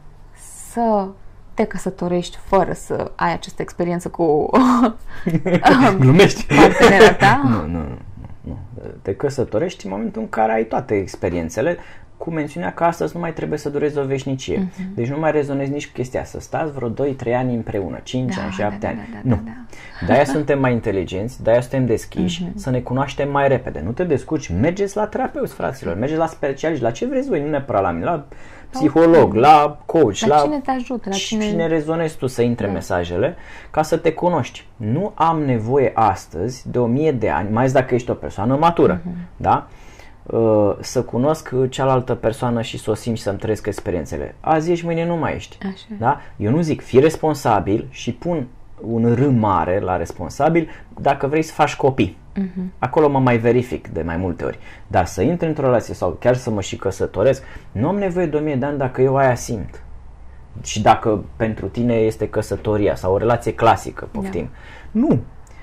să te căsătorești fără să ai această experiență cu Glumești. partenera ta? Nu. Te căsătorești în momentul în care ai toate experiențele, cu mențiunea că astăzi nu mai trebuie să dureze o veșnicie. Deci nu mai rezonezi nici cu chestia să stați vreo 2-3 ani împreună, 5 ani, 7 ani. Nu. De-aia suntem mai inteligenți, de-aia suntem deschiși, să ne cunoaștem mai repede. Nu te descurci, mergeți la terapeuți, fraților, mergeți la specialiști, la ce vreți voi, nu neapărat la mine, la psiholog, la coach, la cine te ajută, la cine rezonezi tu să intre mesajele, ca să te cunoști. Nu am nevoie astăzi de 1000 de ani, mai ales dacă ești o persoană matură, da? Să cunosc cealaltă persoană și să o simt și să-mi trăiesc experiențele. Azi ești, mâine nu mai ești. Da? Eu nu zic, fii responsabil și pun un R mare la responsabil dacă vrei să faci copii. Acolo mă mai verific de mai multe ori. Dar să intri într-o relație sau chiar să mă și căsătoresc, nu am nevoie de 1000 de ani dacă eu aia simt. Și dacă pentru tine este căsătoria sau o relație clasică, poftim. Nu.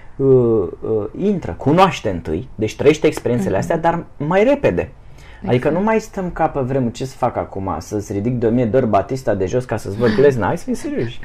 Intră, cunoaște întâi, deci trăiește experiențele astea, dar mai repede. Adică nu mai stăm ca pe vremuri, ce să fac acum? Să-ți ridic de 1000 de ori Batista de jos ca să-ți văd glezna? Hai să fii serioși.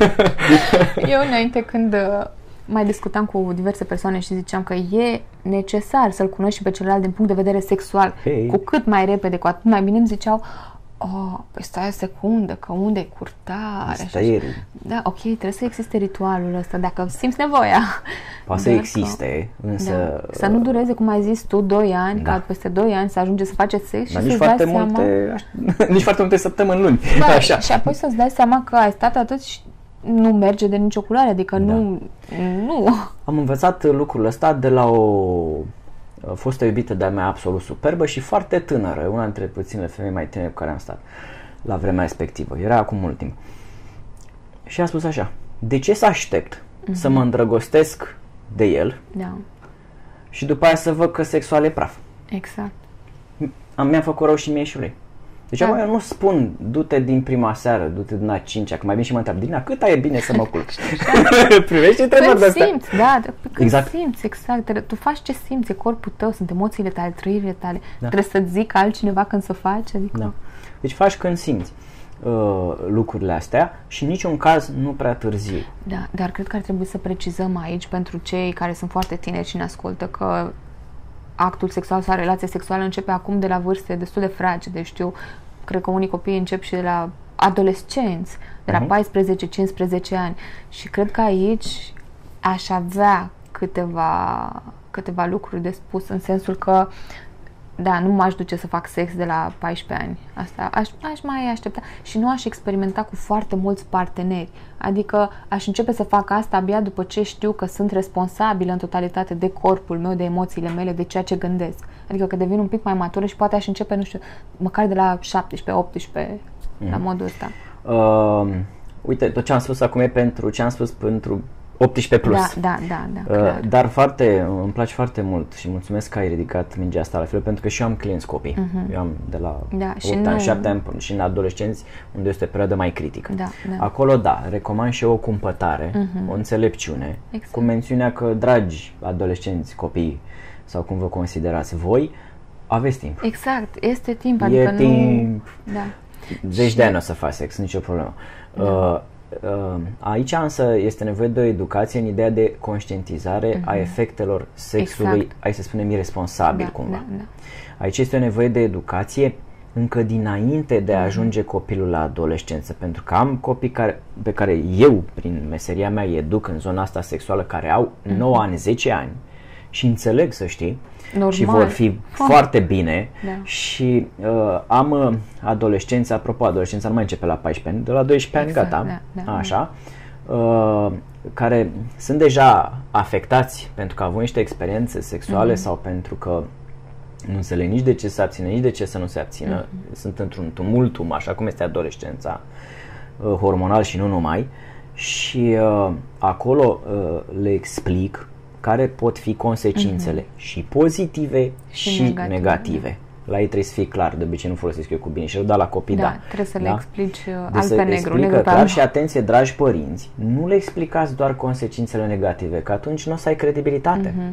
Eu înainte, când mai discutam cu diverse persoane și ziceam că e necesar să-l cunoști și pe celălalt din punct de vedere sexual, cu cât mai repede, cu atât mai bine, îmi ziceau: păi stai o secundă, că unde e curtare? Da, ok, trebuie să existe ritualul ăsta, dacă simți nevoia. Poate să existe, însă... Să nu dureze, cum ai zis tu, 2 ani, ca peste 2 ani să ajungeți să faceți sex și să-ți dai seama... Nici foarte multe săptămâni luni. Așa. Și apoi să-ți dai seama că ai stat atât și nu merge de nicio culoare, adică nu... Am învățat lucrul ăsta de la o fostă iubită de-a mea absolut superbă și foarte tânără, una dintre puținele femei mai tinere cu care am stat la vremea respectivă. Era acum mult timp. Și a spus așa: de ce să aștept să mă îndrăgostesc de el și după aia să văd că sexual e praf? Exact. Mi-a făcut rău și mie și lui. Deci eu nu spun, du-te din prima seară, du-te din a 5-a, că mai bine și mă întreb, Dina, cât e bine să mă culc? Privește întrebări de astea. Simți, când simți, exact. Tu faci ce simți, e corpul tău, sunt emoțiile tale, trăirile tale. Trebuie să-ți zic altcineva când să faci. Adică... Deci faci când simți lucrurile astea și în niciun caz nu prea târziu. Da, dar cred că ar trebui să precizăm aici, pentru cei care sunt foarte tineri și ne ascultă, că actul sexual sau relația sexuală începe acum de la vârste destul de fragede. Știu, cred că unii copii încep și de la adolescenți, de la 14-15 ani. Și cred că aici aș avea câteva lucruri de spus, în sensul că nu m-aș duce să fac sex de la 14 ani. Asta aș mai aștepta și nu aș experimenta cu foarte mulți parteneri. Adică aș începe să fac asta abia după ce știu că sunt responsabilă în totalitate de corpul meu, de emoțiile mele, de ceea ce gândesc. Adică că devin un pic mai matură și poate aș începe, nu știu, măcar de la 17-18, la modul ăsta. Uite, tot ce am spus acum e pentru ce am spus pentru 18 plus. Da, dar îmi place foarte mult și mulțumesc că ai ridicat mingea asta la fel, pentru că și eu am clienți copii. Eu am de la 8 ani, 7 ani și în adolescenți, unde este o perioadă mai critică. Acolo, recomand și eu o cumpătare, o înțelepciune, cu mențiunea că, dragi adolescenți, copii, sau cum vă considerați voi, aveți timp. Exact, este timp, adică timp. Zeci de ani o să faci sex, nicio problemă. Aici însă este nevoie de o educație în ideea de conștientizare a efectelor sexului, hai să spunem, irresponsabil cumva. Aici este nevoie de educație încă dinainte de a ajunge copilul la adolescență, pentru că am copii pe care eu, prin meseria mea, îi educ în zona asta sexuală, care au 9 ani, 10 ani și înțeleg, să știi, normal. Și vor fi foarte bine. Și am adolescenți, apropo, adolescența nu mai începe la 14 ani, de la 12 ani, gata, așa, care sunt deja afectați pentru că au avut niște experiențe sexuale sau pentru că nu înțeleg nici de ce se abține, nici de ce să nu se abțină, sunt într-un tumultum, așa cum este adolescența, hormonal și nu numai, și acolo le explic care pot fi consecințele, și pozitive și negative. La ei trebuie să fie clar, de obicei nu folosesc eu cu bine și eu, dar la copii trebuie să le explici alb pe negru, negru pe alb. Și atenție, dragi părinți, nu le explicați doar consecințele negative, că atunci nu o să ai credibilitate.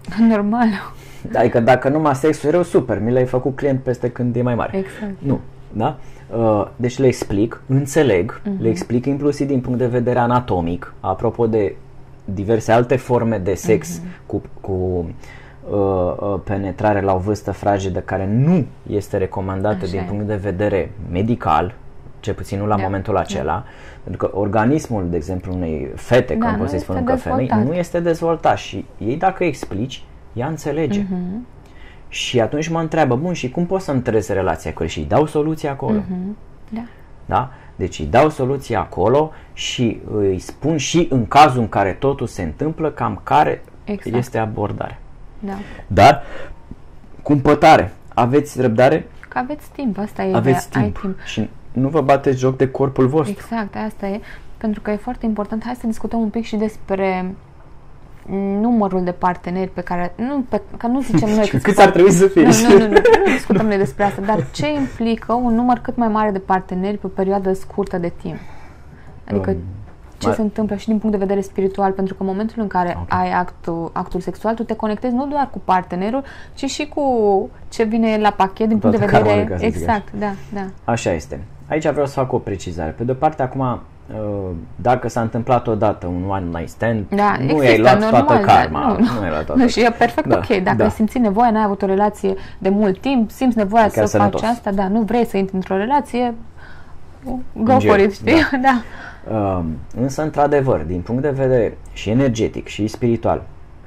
Normal. Adică dacă numai sexul e rău, super, mi l-ai făcut client peste când e mai mare. Exact. Nu, da? Deci le explic, înțeleg, le explic inclusiv din punct de vedere anatomic, apropo de diverse alte forme de sex cu penetrare la o vârstă fragedă care nu este recomandată din punct de vedere medical, cel puțin nu la momentul acela, pentru că organismul, de exemplu, unei fete, că pot să-i spun încă femei, nu este dezvoltat și ei dacă explici, ea înțelege. Și atunci mă întreabă, bun, și cum pot să-mi trăiesc relația cu el? Și îi dau soluția acolo. Da? Deci îi dau soluția acolo și îi spun și în cazul în care totul se întâmplă, cam care este abordarea. Da. Dar, cumpătare. Aveți răbdare? Că aveți timp, asta e. Aveți timp. Ai timp. Și nu vă bateți joc de corpul vostru. Exact, asta e. Pentru că e foarte important. Hai să discutăm un pic și despre numărul de parteneri pe care... că nu zicem noi... Câți ar trebui să fie? Nu discutăm noi despre asta. Dar ce implică un număr cât mai mare de parteneri pe o perioadă scurtă de timp? Adică ce se întâmplă și din punct de vedere spiritual, pentru că în momentul în care ai actul sexual, tu te conectezi nu doar cu partenerul, ci și cu ce vine la pachet din punct de vedere... Exact, da. Așa este. Aici vreau să fac o precizare. Pe de-o parte, acum, dacă s-a întâmplat odată un one night stand, nu i-ai luat toată karma. Nu i-ai luat toată. Și e perfect ok. Dacă ai simțit nevoia, n-ai avut o relație de mult timp, simți nevoia să faci asta, nu vrei să intri într-o relație, go for it, știi? Da. Însă, într-adevăr, din punct de vedere și energetic și spiritual,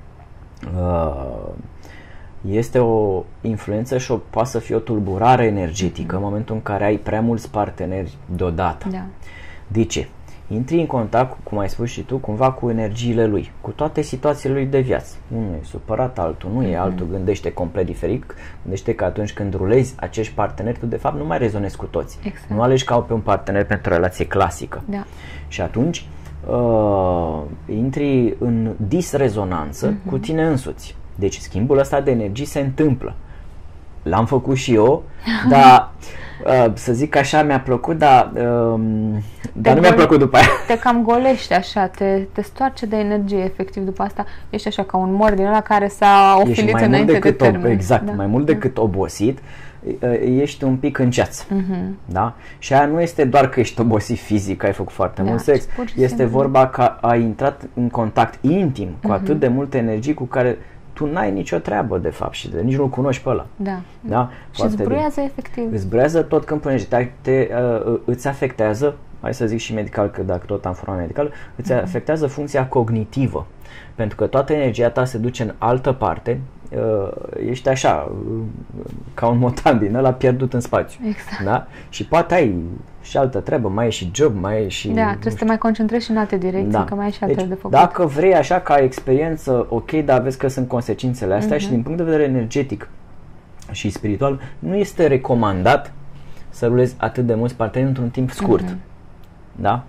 este o influență și poate să fie o tulburare energetică în momentul în care ai prea mulți parteneri deodată. Da. De ce? Intri în contact, cum ai spus și tu, cumva cu energiile lui, cu toate situațiile lui de viață. Unul e supărat, altul nu e, altul gândește complet diferit. Gândește că atunci când rulezi acești parteneri, tu de fapt nu mai rezonezi cu toți. Exact. Nu alegi ca pe un partener pentru o relație clasică. Da. Și atunci intri în disrezonanță cu tine însuți. Deci schimbul ăsta de energii se întâmplă. L-am făcut și eu, dar să zic așa, mi-a plăcut, dar nu mi-a plăcut după aia. Te cam golește așa, te stoarce de energie efectiv după asta. Ești așa ca un mor din ăla care s-a ofilit înainte de termen. Exact, mai mult decât obosit, ești un pic în ceață. Da? Și aia nu este doar că ești obosit fizic, că ai făcut foarte mult sex, este vorba că ai intrat în contact intim cu atât de multe energii cu care tu n-ai nicio treabă de fapt și nici nu-l cunoști pe ăla. Da? Și îți bruiază efectiv. Îți bruiază tot câmpul energetic, îți afectează, hai să zic și medical, că dacă tot am format medical, îți afectează funcția cognitivă. Pentru că toată energia ta se duce în altă parte, ești așa, ca un motan din ăla pierdut în spațiu. Exact. Da? Și poate ai și altă treabă, mai e și job, mai e și... Da, trebuie să te mai concentrezi și în alte direcții, că mai ai și altele de făcut. Dacă vrei așa ca experiență, ok, dar vezi că sunt consecințele astea și din punct de vedere energetic și spiritual, nu este recomandat să rulezi atât de mulți parteneri într-un timp scurt. Da?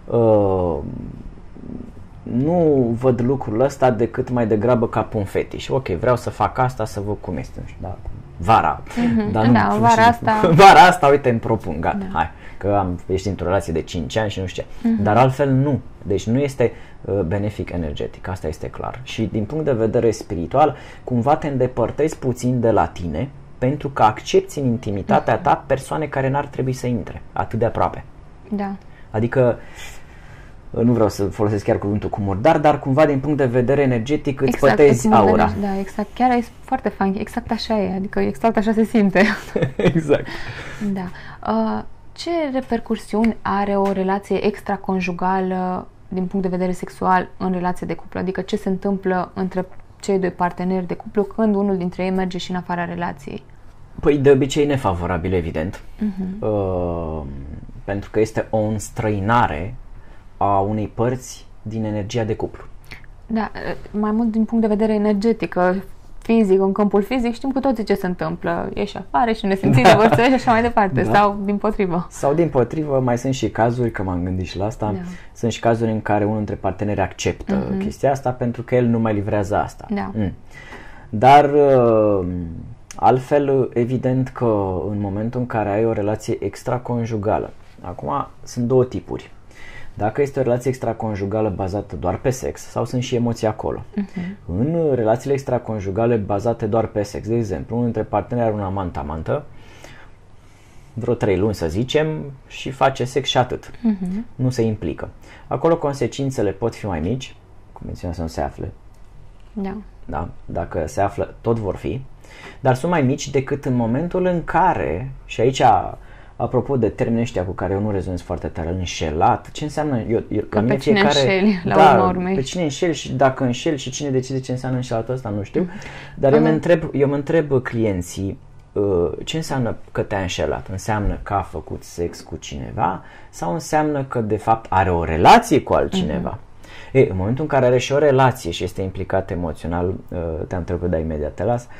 Nu văd lucrul ăsta decât mai degrabă ca pe un fetiș. Ok, vreau să fac asta, să văd cum este. Da? Vara. Dar nu, vara asta, uite, îmi propun, gata, hai. Că ești într-o relație de 5 ani și nu știu ce. Dar altfel nu. Deci nu este benefic energetic, asta este clar. Și din punct de vedere spiritual, cumva te îndepărtezi puțin de la tine, pentru că accepți în intimitatea ta persoane care n-ar trebui să intre atât de aproape. Da. Adică nu vreau să folosesc chiar cuvântul cu murdar, dar cumva din punct de vedere energetic îți pătezi aura. Da, exact. Chiar e foarte funky. Exact așa e. Adică exact așa se simte. Exact. Da. Ce repercursiuni are o relație extraconjugală din punct de vedere sexual în relație de cuplu? Adică ce se întâmplă între cei doi parteneri de cuplu când unul dintre ei merge și în afara relației? Păi de obicei nefavorabil, evident. Pentru că este o înstrăinare a unei părți din energia de cuplu. Da, mai mult din punct de vedere energetic, fizic, în câmpul fizic știm cu toții ce se întâmplă. Ieși afară și ne simțim divorțări și așa mai departe. Da. Sau dimpotrivă. Sau dimpotrivă, mai sunt și cazuri, că m-am gândit și la asta, sunt și cazuri în care unul dintre parteneri acceptă chestia asta pentru că el nu mai livrează asta. Da. Dar altfel, evident că în momentul în care ai o relație extraconjugală, acum sunt două tipuri. Dacă este o relație extraconjugală bazată doar pe sex sau sunt și emoții acolo. În relațiile extraconjugale bazate doar pe sex, de exemplu, unul dintre parteneri are un amantă, vreo 3 luni să zicem, și face sex și atât. Nu se implică. Acolo consecințele pot fi mai mici, cum menționam, să nu se afle. Da? Dacă se află, tot vor fi, dar sunt mai mici decât în momentul în care, și aici, apropo de termenii ăștia cu care eu nu rezonez foarte tare, înșelat, ce înseamnă? Că pe cine înșeli, la urma urmei. Pe cine înșeli și dacă înșeli și cine decide ce înseamnă înșelatul ăsta, nu știu. Dar eu mă întreb clienții, ce înseamnă că te-a înșelat? Înseamnă că a făcut sex cu cineva sau înseamnă că de fapt are o relație cu altcineva? În momentul în care are și o relație și este implicat emoțional, te-am întrebat, dar imediat te las,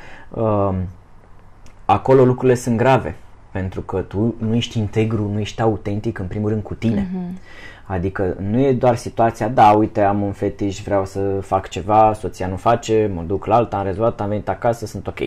acolo lucrurile sunt grave, pentru că tu nu ești integru, nu ești autentic în primul rând cu tine. Adică nu e doar situația, da, uite, am un fetiș, vreau să fac ceva, soția nu face, mă duc la alta, am rezolvat, am venit acasă, sunt ok.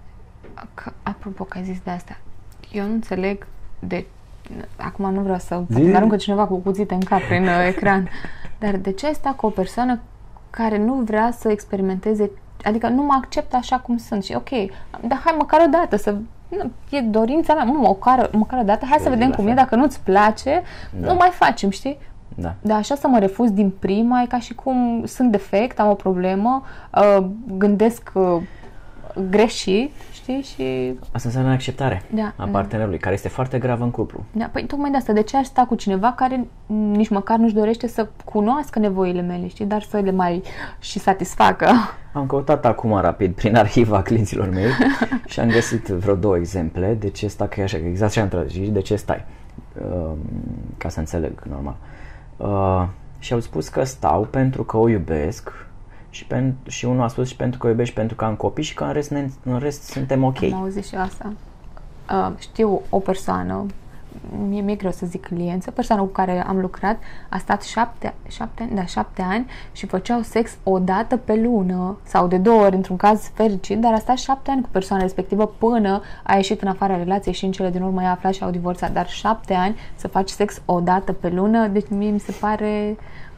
Apropo că ai zis de asta, eu nu înțeleg de... Acum nu vreau să aruncă cineva cu cuțite în cap prin ecran, dar de ce sta cu o persoană care nu vrea să experimenteze, adică nu mă acceptă așa cum sunt și ok, dar hai măcar o dată să... E dorința mea, măcar o dată, hai să vedem cum e, dacă nu-ți place, nu mai facem, știi? Da. Dar așa să mă refuz din prima, e ca și cum sunt defect, am o problemă, gândesc greșit, știi? Și... Asta înseamnă acceptare a partenerului, care este foarte gravă în cuplu. Da, păi tocmai de asta, de ce aș sta cu cineva care nici măcar nu-și dorește să cunoască nevoile mele, știi? Dar să le mai și satisfacă. Am căutat acum rapid prin arhiva clienților mei și am găsit vreo 2 exemple de ce stai, că e așa, exact ce am traducit, de ce stai, ca să înțeleg, normal. Și au spus că stau pentru că o iubesc și unul a spus și pentru că o iubești, pentru că am copii și că în rest suntem ok. Am auzit și asta. Știu o persoană, mi-e greu să zic cliență, persoana cu care am lucrat a stat 7 ani și făceau sex o dată pe lună sau de 2 ori într-un caz fericit, dar a stat 7 ani cu persoana respectivă până a ieșit în afara relației și în cele din urmă i-a aflat și au divorțat, dar 7 ani să faci sex o dată pe lună, deci mie mi se pare...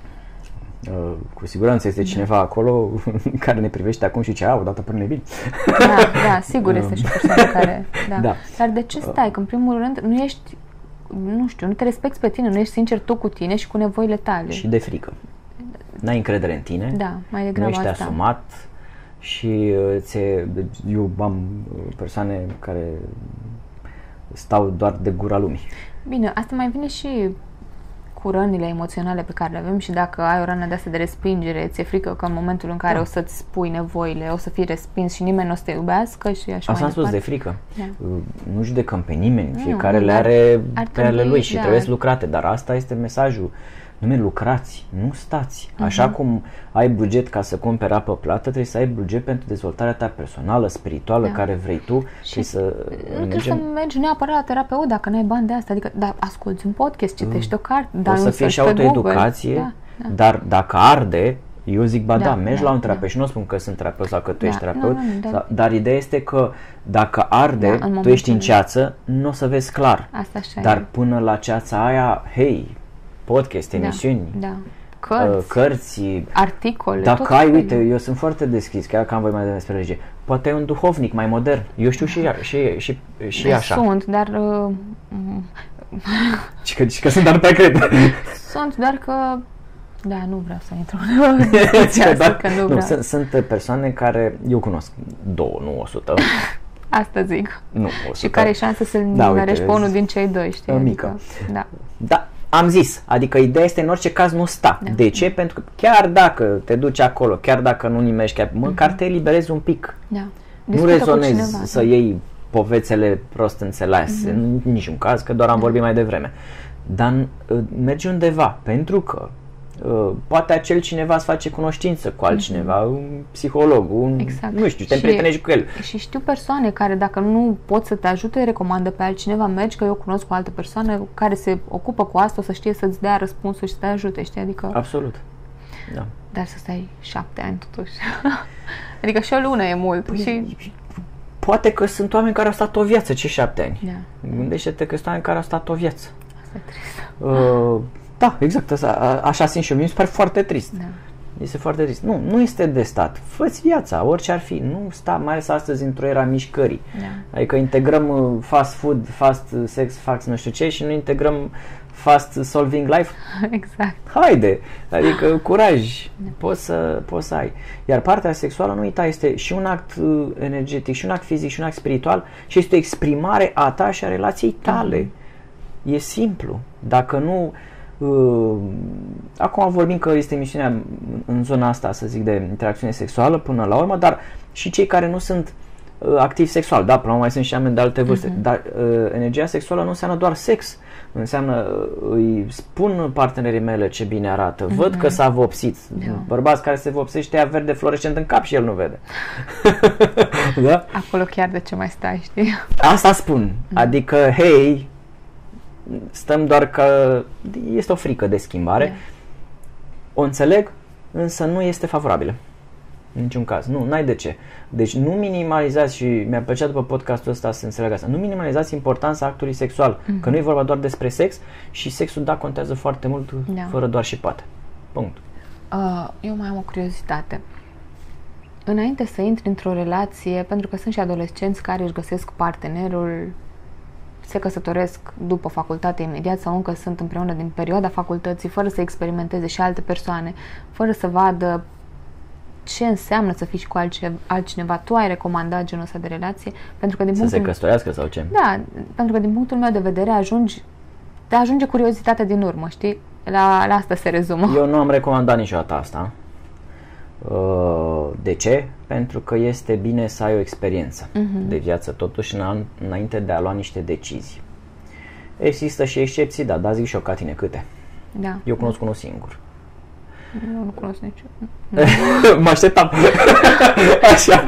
Cu siguranță este cineva acolo care ne privește acum și zice, o dată până bine. Da, sigur este și persoana care... Da. Dar de ce stai? Că în primul rând nu ești, nu știu, nu te respecti pe tine, nu ești sincer tu cu tine și cu nevoile tale. Și de frică. N-ai încredere în tine, da, mai degrabă nu ești asta. asumat și eu am persoane care stau doar de gura lumii. Bine, asta mai vine și cu rănile emoționale pe care le avem și dacă ai o rană de asta de respingere, ți-e frică că în momentul în care o să-ți spui nevoile, o să fii respins și nimeni nu o să te iubească și așa asta mai am spus, departe. de frică. Da. Nu judecăm pe nimeni, fiecare le are pe ale lui și trebuie lucrate, dar asta este mesajul. Nu lucrați, nu stați. Așa cum ai buget ca să cumperi apă plată, trebuie să ai buget pentru dezvoltarea ta personală, spirituală, care vrei tu. Și nu trebuie să mergi neapărat la terapeut dacă n-ai bani de asta. Adică, asculți un podcast, citești o carte, dar o să fie și autoeducație, dar dacă arde, eu zic, mergi la un terapeut și nu spun că sunt terapeut sau că tu ești terapeut, dar ideea este că dacă arde, tu ești în ceață, nu o să vezi clar. Asta așa dar până la ceața aia, podcast, emisiuni, cărți, articole. Dacă ai, uite, eu sunt foarte deschis, chiar că am voi mai despre religie. Poate ai un duhovnic mai modern. Eu știu și așa. Sunt, dar... că sunt, dar nu prea cred. Sunt, dar că... Da, nu vreau să intru în discuția asta, că nu vreau. Sunt persoane care, eu cunosc 2, nu 100. Asta zic. Nu 100. Și care e șansa să-l nimerești pe unul din cei 2, știi? Mică. Da. Am zis, adică ideea este în orice caz nu sta. Da. De ce? Pentru că chiar dacă te duci acolo, chiar dacă nu nimești, măcar te eliberezi un pic. Da. Nu rezonezi să iei povețele prost înțelese, în niciun caz, că doar am vorbit mai devreme. Dar mergi undeva, pentru că poate acel cineva îți face cunoștință cu altcineva, un psiholog, nu știu, te împrietenești cu el. Și știu persoane care dacă nu pot să te ajute, recomandă pe altcineva, mergi, că eu cunosc o altă persoană care se ocupă cu asta, o să știe să-ți dea răspunsul și să te ajute, știi? Adică... Absolut. Da. Dar să stai 7 ani totuși. Adică și o lună e mult. Poate că sunt oameni care au stat o viață, ce 7 ani? Da. Gândește-te că sunt oameni care au stat o viață. Asta e trist. Da, exact, așa simt și eu. Mi se pare foarte trist. Da. Este foarte trist. Nu este de stat. Fă-ți viața, orice ar fi. Nu sta, mai ales astăzi, într-o era mișcării. Da. Adică integrăm fast food, fast sex, fast nu știu ce și nu integrăm fast solving life. Exact. Haide! Adică curaj. Poți să ai. Iar partea sexuală, nu uita, este și un act energetic, și un act fizic, și un act spiritual și este o exprimare a ta și a relației tale. E simplu. Dacă nu... acum vorbim că este emisiunea în zona asta, să zic, de interacțiune sexuală până la urmă, dar și cei care nu sunt activi sexual, da, până la urmă mai sunt și oameni de alte vârste, dar energia sexuală nu înseamnă doar sex, înseamnă, îi spun partenerii mele ce bine arată, văd că s-a vopsit, bărbați care se vopsește, ea verde fluorescent în cap și el nu vede. Da? Acolo chiar de ce mai stai, știi? Asta spun, adică, hei, stăm doar că este o frică de schimbare. O înțeleg, însă nu este favorabilă. În niciun caz. Nu, n-ai de ce. Deci nu minimalizați, și mi-a plăcea după podcastul ăsta să înțeleg asta, nu minimalizați importanța actului sexual, că nu e vorba doar despre sex și sexul, da, contează foarte mult, fără doar și poate. Punct. Eu mai am o curiozitate. Înainte să intri într-o relație, pentru că sunt și adolescenți care își găsesc partenerul, se căsătoresc după facultate imediat sau încă sunt împreună din perioada facultății, fără să experimenteze și alte persoane, fără să vadă ce înseamnă să fii și cu altcineva. Tu ai recomandat genul ăsta de relație? Pentru că din să se căsătorească sau ce? Da, pentru că din punctul meu de vedere te ajunge curiozitatea din urmă, știi? La asta se rezumă. Eu nu am recomandat niciodată asta. De ce? Pentru că este bine să ai o experiență de viață totuși înainte de a lua niște decizii. Există și excepții, da, zic și eu ca tine câte. Da. Eu cunosc unul singur. Nu cunosc niciun. Mă așteptam. Așa.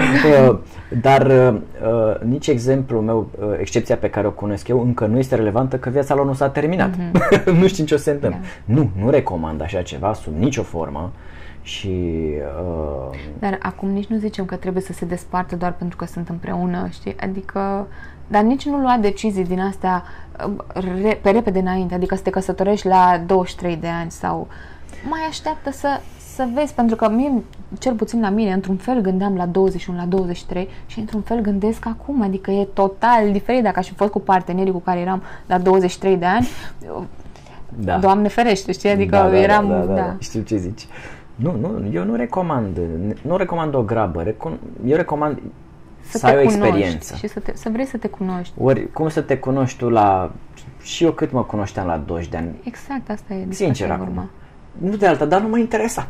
Dar nici exemplul meu, excepția pe care o cunosc eu, încă nu este relevantă, că viața lor nu s-a terminat. Nu știu ce o se întâmplă. Nu recomand așa ceva sub nicio formă. Și, Dar acum nici nu zicem că trebuie să se despartă doar pentru că sunt împreună, știi? Adică, dar nici nu lua decizii din astea pe repede înainte, adică să te căsătorești la 23 de ani sau mai așteaptă să vezi, pentru că mie, cel puțin la mine, într-un fel gândeam la 21, la 23 și într-un fel gândesc acum, adică e total diferit dacă aș fi fost cu partenerii cu care eram la 23 de ani. Da. Doamne ferește, știi? Adică eram... Da. Știu ce zici. Eu nu recomand o grabă, eu recomand să ai o experiență. Și să vrei să te cunoști. Ori cum să te cunoști tu și eu cât mă cunoșteam la 20 de ani. Exact, asta e. Sincer acum. Nu de alta, dar nu mă interesa.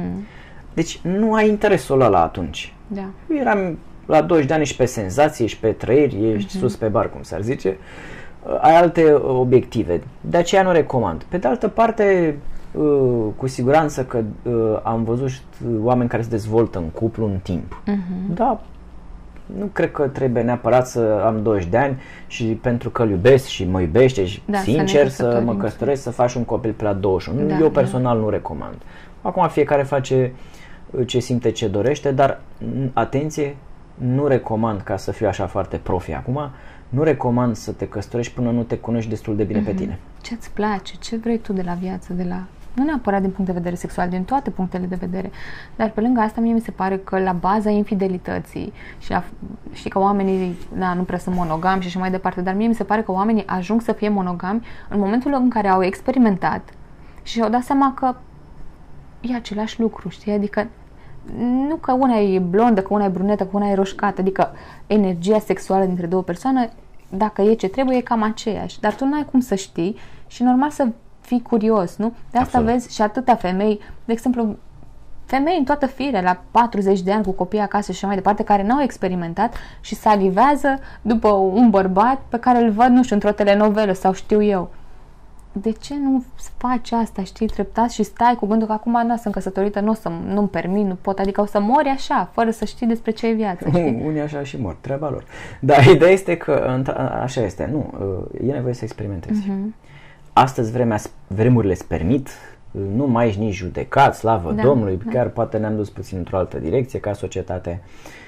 Deci nu ai interesul ăla atunci. Da. Eu eram la 20 de ani, ești pe senzații, ești pe trăiri, ești sus pe bar, cum s-ar zice. Ai alte obiective. De aceea nu recomand. Pe de altă parte, cu siguranță că am văzut oameni care se dezvoltă în cuplu în timp. Da, nu cred că trebuie neapărat să am 20 de ani și pentru că îl iubesc și mă iubește și sincer să mă căsătoresc, să faci un copil pe la 21. Eu personal nu recomand. Acum fiecare face ce simte, ce dorește, dar atenție, nu recomand, ca să fiu așa foarte profi acum, nu recomand să te căsătorești până nu te cunoști destul de bine pe tine. Ce-ți place? Ce vrei tu de la viață? Nu neapărat din punct de vedere sexual, din toate punctele de vedere. Dar pe lângă asta, mie mi se pare că la baza infidelității și știi că oamenii nu prea sunt monogami și așa mai departe, dar mie mi se pare că oamenii ajung să fie monogami în momentul în care au experimentat și și-au dat seama că e același lucru, știi? Adică nu că una e blondă, că una e brunetă, că una e roșcată, adică energia sexuală dintre două persoane, dacă e ce trebuie, e cam aceeași. Dar tu n-ai cum să știi și normal să fii curios, nu? De asta vezi și atâtea femei, de exemplu, femei în toată firea, la 40 de ani cu copii acasă și așa mai departe, care n-au experimentat și salivează după un bărbat pe care îl văd, nu știu, într-o telenovelă sau știu eu. De ce nu faci asta, știi, treptat și stai cu gândul că acum sunt căsătorită, nu-mi permit, nu pot, adică o să mori așa, fără să știi despre ce e viața, știi? Unii așa și mor, treaba lor. Dar ideea este că, așa este, e nevoie să experimentezi. Astăzi vremurile îți permit, nu mai ești nici judecat, slavă Domnului, chiar poate ne-am dus puțin într-o altă direcție ca societate.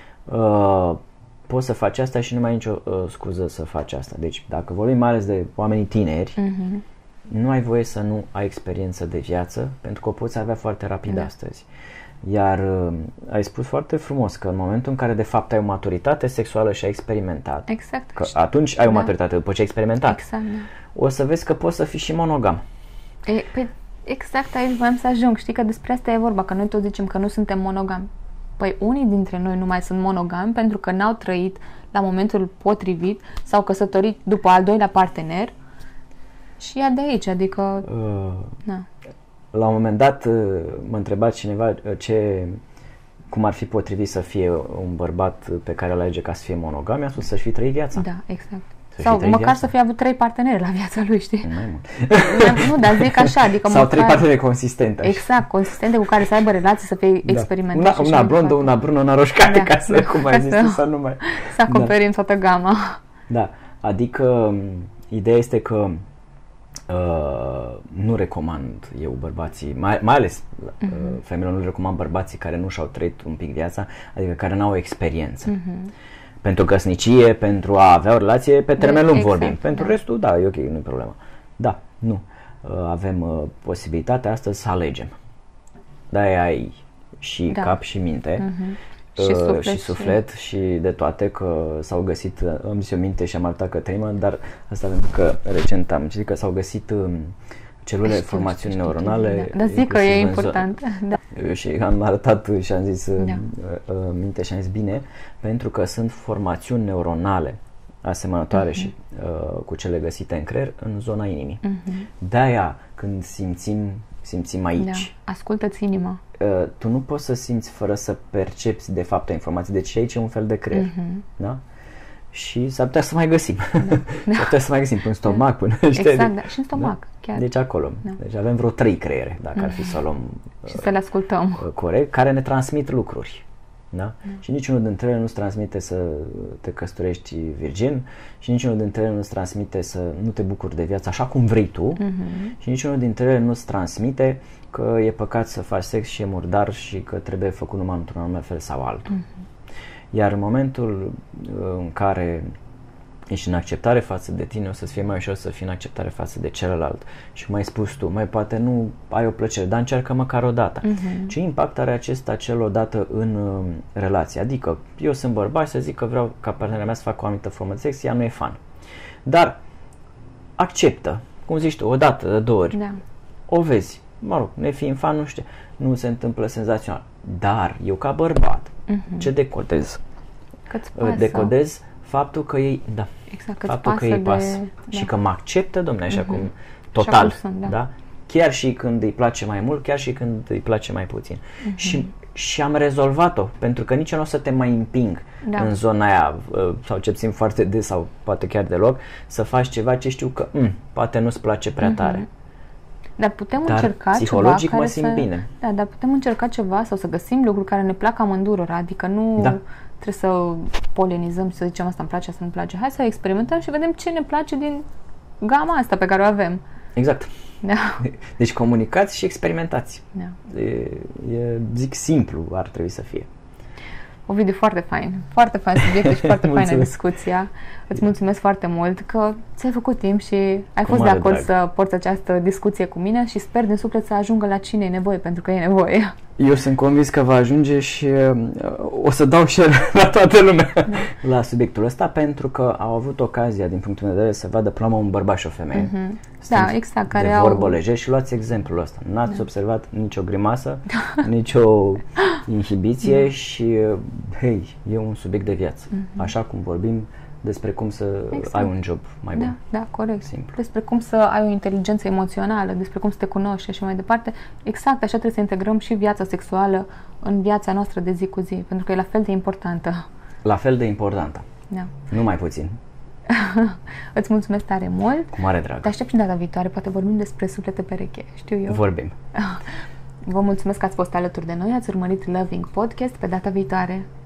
Poți să faci asta și nu mai ai nicio scuză să faci asta. Deci dacă vorbim mai ales de oamenii tineri, Nu ai voie să nu ai experiență de viață, pentru că o poți avea foarte rapid astăzi. Iar ai spus foarte frumos că în momentul în care de fapt ai o maturitate sexuală și ai experimentat, exact. că atunci ai o maturitate după ce ai experimentat, exact, o să vezi că poți să fii și monogam. Exact aici voiam să ajung. Știi că despre asta e vorba, că noi tot zicem că nu suntem monogami. Păi unii dintre noi nu mai sunt monogami pentru că n-au trăit la momentul potrivit, s-au căsătorit după al doilea partener și ia de aici, adică... La un moment dat mă întreba cineva cum ar fi potrivit să fie un bărbat pe care îl alege ca să fie monogam. Mi-a spus să-și fi trăit viața. Da, exact. Sau măcar să fie avut 3 parteneri la viața lui, știi? Mai mult. Nu, dar zic așa, adică sau 3 parteneri consistente. Exact, consistente cu care să aibă relații, să fie experimentate. Una blondă, una brună, una roșcată, ca să, cum ai zis, să nu mai... Să acoperim toată gama. Da, adică ideea este că nu recomand eu bărbații, mai ales femeilor, nu recomand bărbații care nu și-au trăit un pic viața, adică care n-au experiență. Pentru căsnicie, pentru a avea o relație pe termen lung vorbim. Pentru restul, da, e ok, nu e problemă. Da, nu. Avem posibilitatea astăzi să alegem. De-aia ai și cap și minte. Și suflet și de toate, că s-au găsit, am zis eu minte și am arătat Cătălina, dar asta pentru că recent am citit că s-au găsit celule formațiuni neuronale. Da, zic că e important. Și am arătat și am zis minte și am zis bine, pentru că sunt formațiuni neuronale asemănătoare și cu cele găsite în creier în zona inimii. De-aia când simțim aici. Da. Ascultă-ți inima. Tu nu poți să simți fără să percepi de fapt informații. Deci aici e un fel de creier. Da? Și s-ar putea să mai găsim. S-ar putea să mai găsim în stomac. Exact, da. Și în stomac. Chiar. Deci acolo. Deci avem vreo 3 creiere, dacă ar fi să luăm și să le ascultăm. Corect, care ne transmit lucruri. Da? Și niciunul dintre ele nu-ți transmite să te căsătorești virgin și niciunul dintre ele nu-ți transmite să nu te bucuri de viață așa cum vrei tu și niciunul dintre ele nu-ți transmite că e păcat să faci sex și e murdar și că trebuie făcut numai într-un anume fel sau altul. Iar în momentul în care ești în acceptare față de tine, o să-ți fie mai ușor să fii în acceptare față de celălalt. Și cum ai spus tu, poate nu ai o plăcere, dar încearcă măcar o dată. Ce impact are acel odată în relație? Adică, eu sunt bărbat și să zic că vreau ca partenera mea să facă o anumită formă de sex, ea nu e fan. Dar acceptă, cum zici tu, o dată, de 2 ori. Da. O vezi, mă rog, ne fiind fan, nu știu, nu se întâmplă senzațional. Dar eu ca bărbat, ce decodez? Decodez faptul că ei, exact, faptul că ei pasă și că mă acceptă, dom'le, așa cum total, așa cum sunt, da? Chiar și când îi place mai mult, chiar și când îi place mai puțin. Și am rezolvat-o, pentru că nici eu nu o să te mai împing în zona aia, sau ce țin foarte des, sau poate chiar deloc, să faci ceva ce știu că poate nu-ți place prea tare. Dar putem încerca psihologic ceva mă simt bine. Da, dar putem încerca ceva sau să găsim lucruri care ne plac amândurora, adică nu trebuie să polenizăm și să zicem asta îmi place, asta nu-mi place. Hai să experimentăm și vedem ce ne place din gama asta pe care o avem. Exact. Da. Deci comunicați și experimentați. Da. Zic simplu ar trebui să fie. Ovidiu, foarte fain subiect și foarte faină discuția. Îți mulțumesc foarte mult că ți-ai făcut timp și ai fost de acord să porți această discuție cu mine și sper din suflet să ajungă la cine e nevoie, pentru că e nevoie. Eu sunt convins că va ajunge și o să dau share la toată lumea la subiectul ăsta, pentru că au avut ocazia, din punctul meu de vedere, să vadă până la un bărbat și o femeie. Da, exact, care de vorbă lejer și luați exemplul ăsta. N-ați observat nicio grimasă, nicio inhibiție și, hei, e un subiect de viață. Așa cum vorbim despre cum să ai un job mai bun. Da, corect. Simplu. Despre cum să ai o inteligență emoțională, despre cum să te cunoști și mai departe. Exact, așa trebuie să integrăm și viața sexuală în viața noastră de zi cu zi, pentru că e la fel de importantă. La fel de importantă. Da. Nu mai puțin. Îți mulțumesc tare mult. Cu mare drag. Te aștept și data viitoare, poate vorbim despre suflete pereche, știu eu. Vorbim. Vă mulțumesc că ați fost alături de noi, ați urmărit Loving Podcast, pe data viitoare.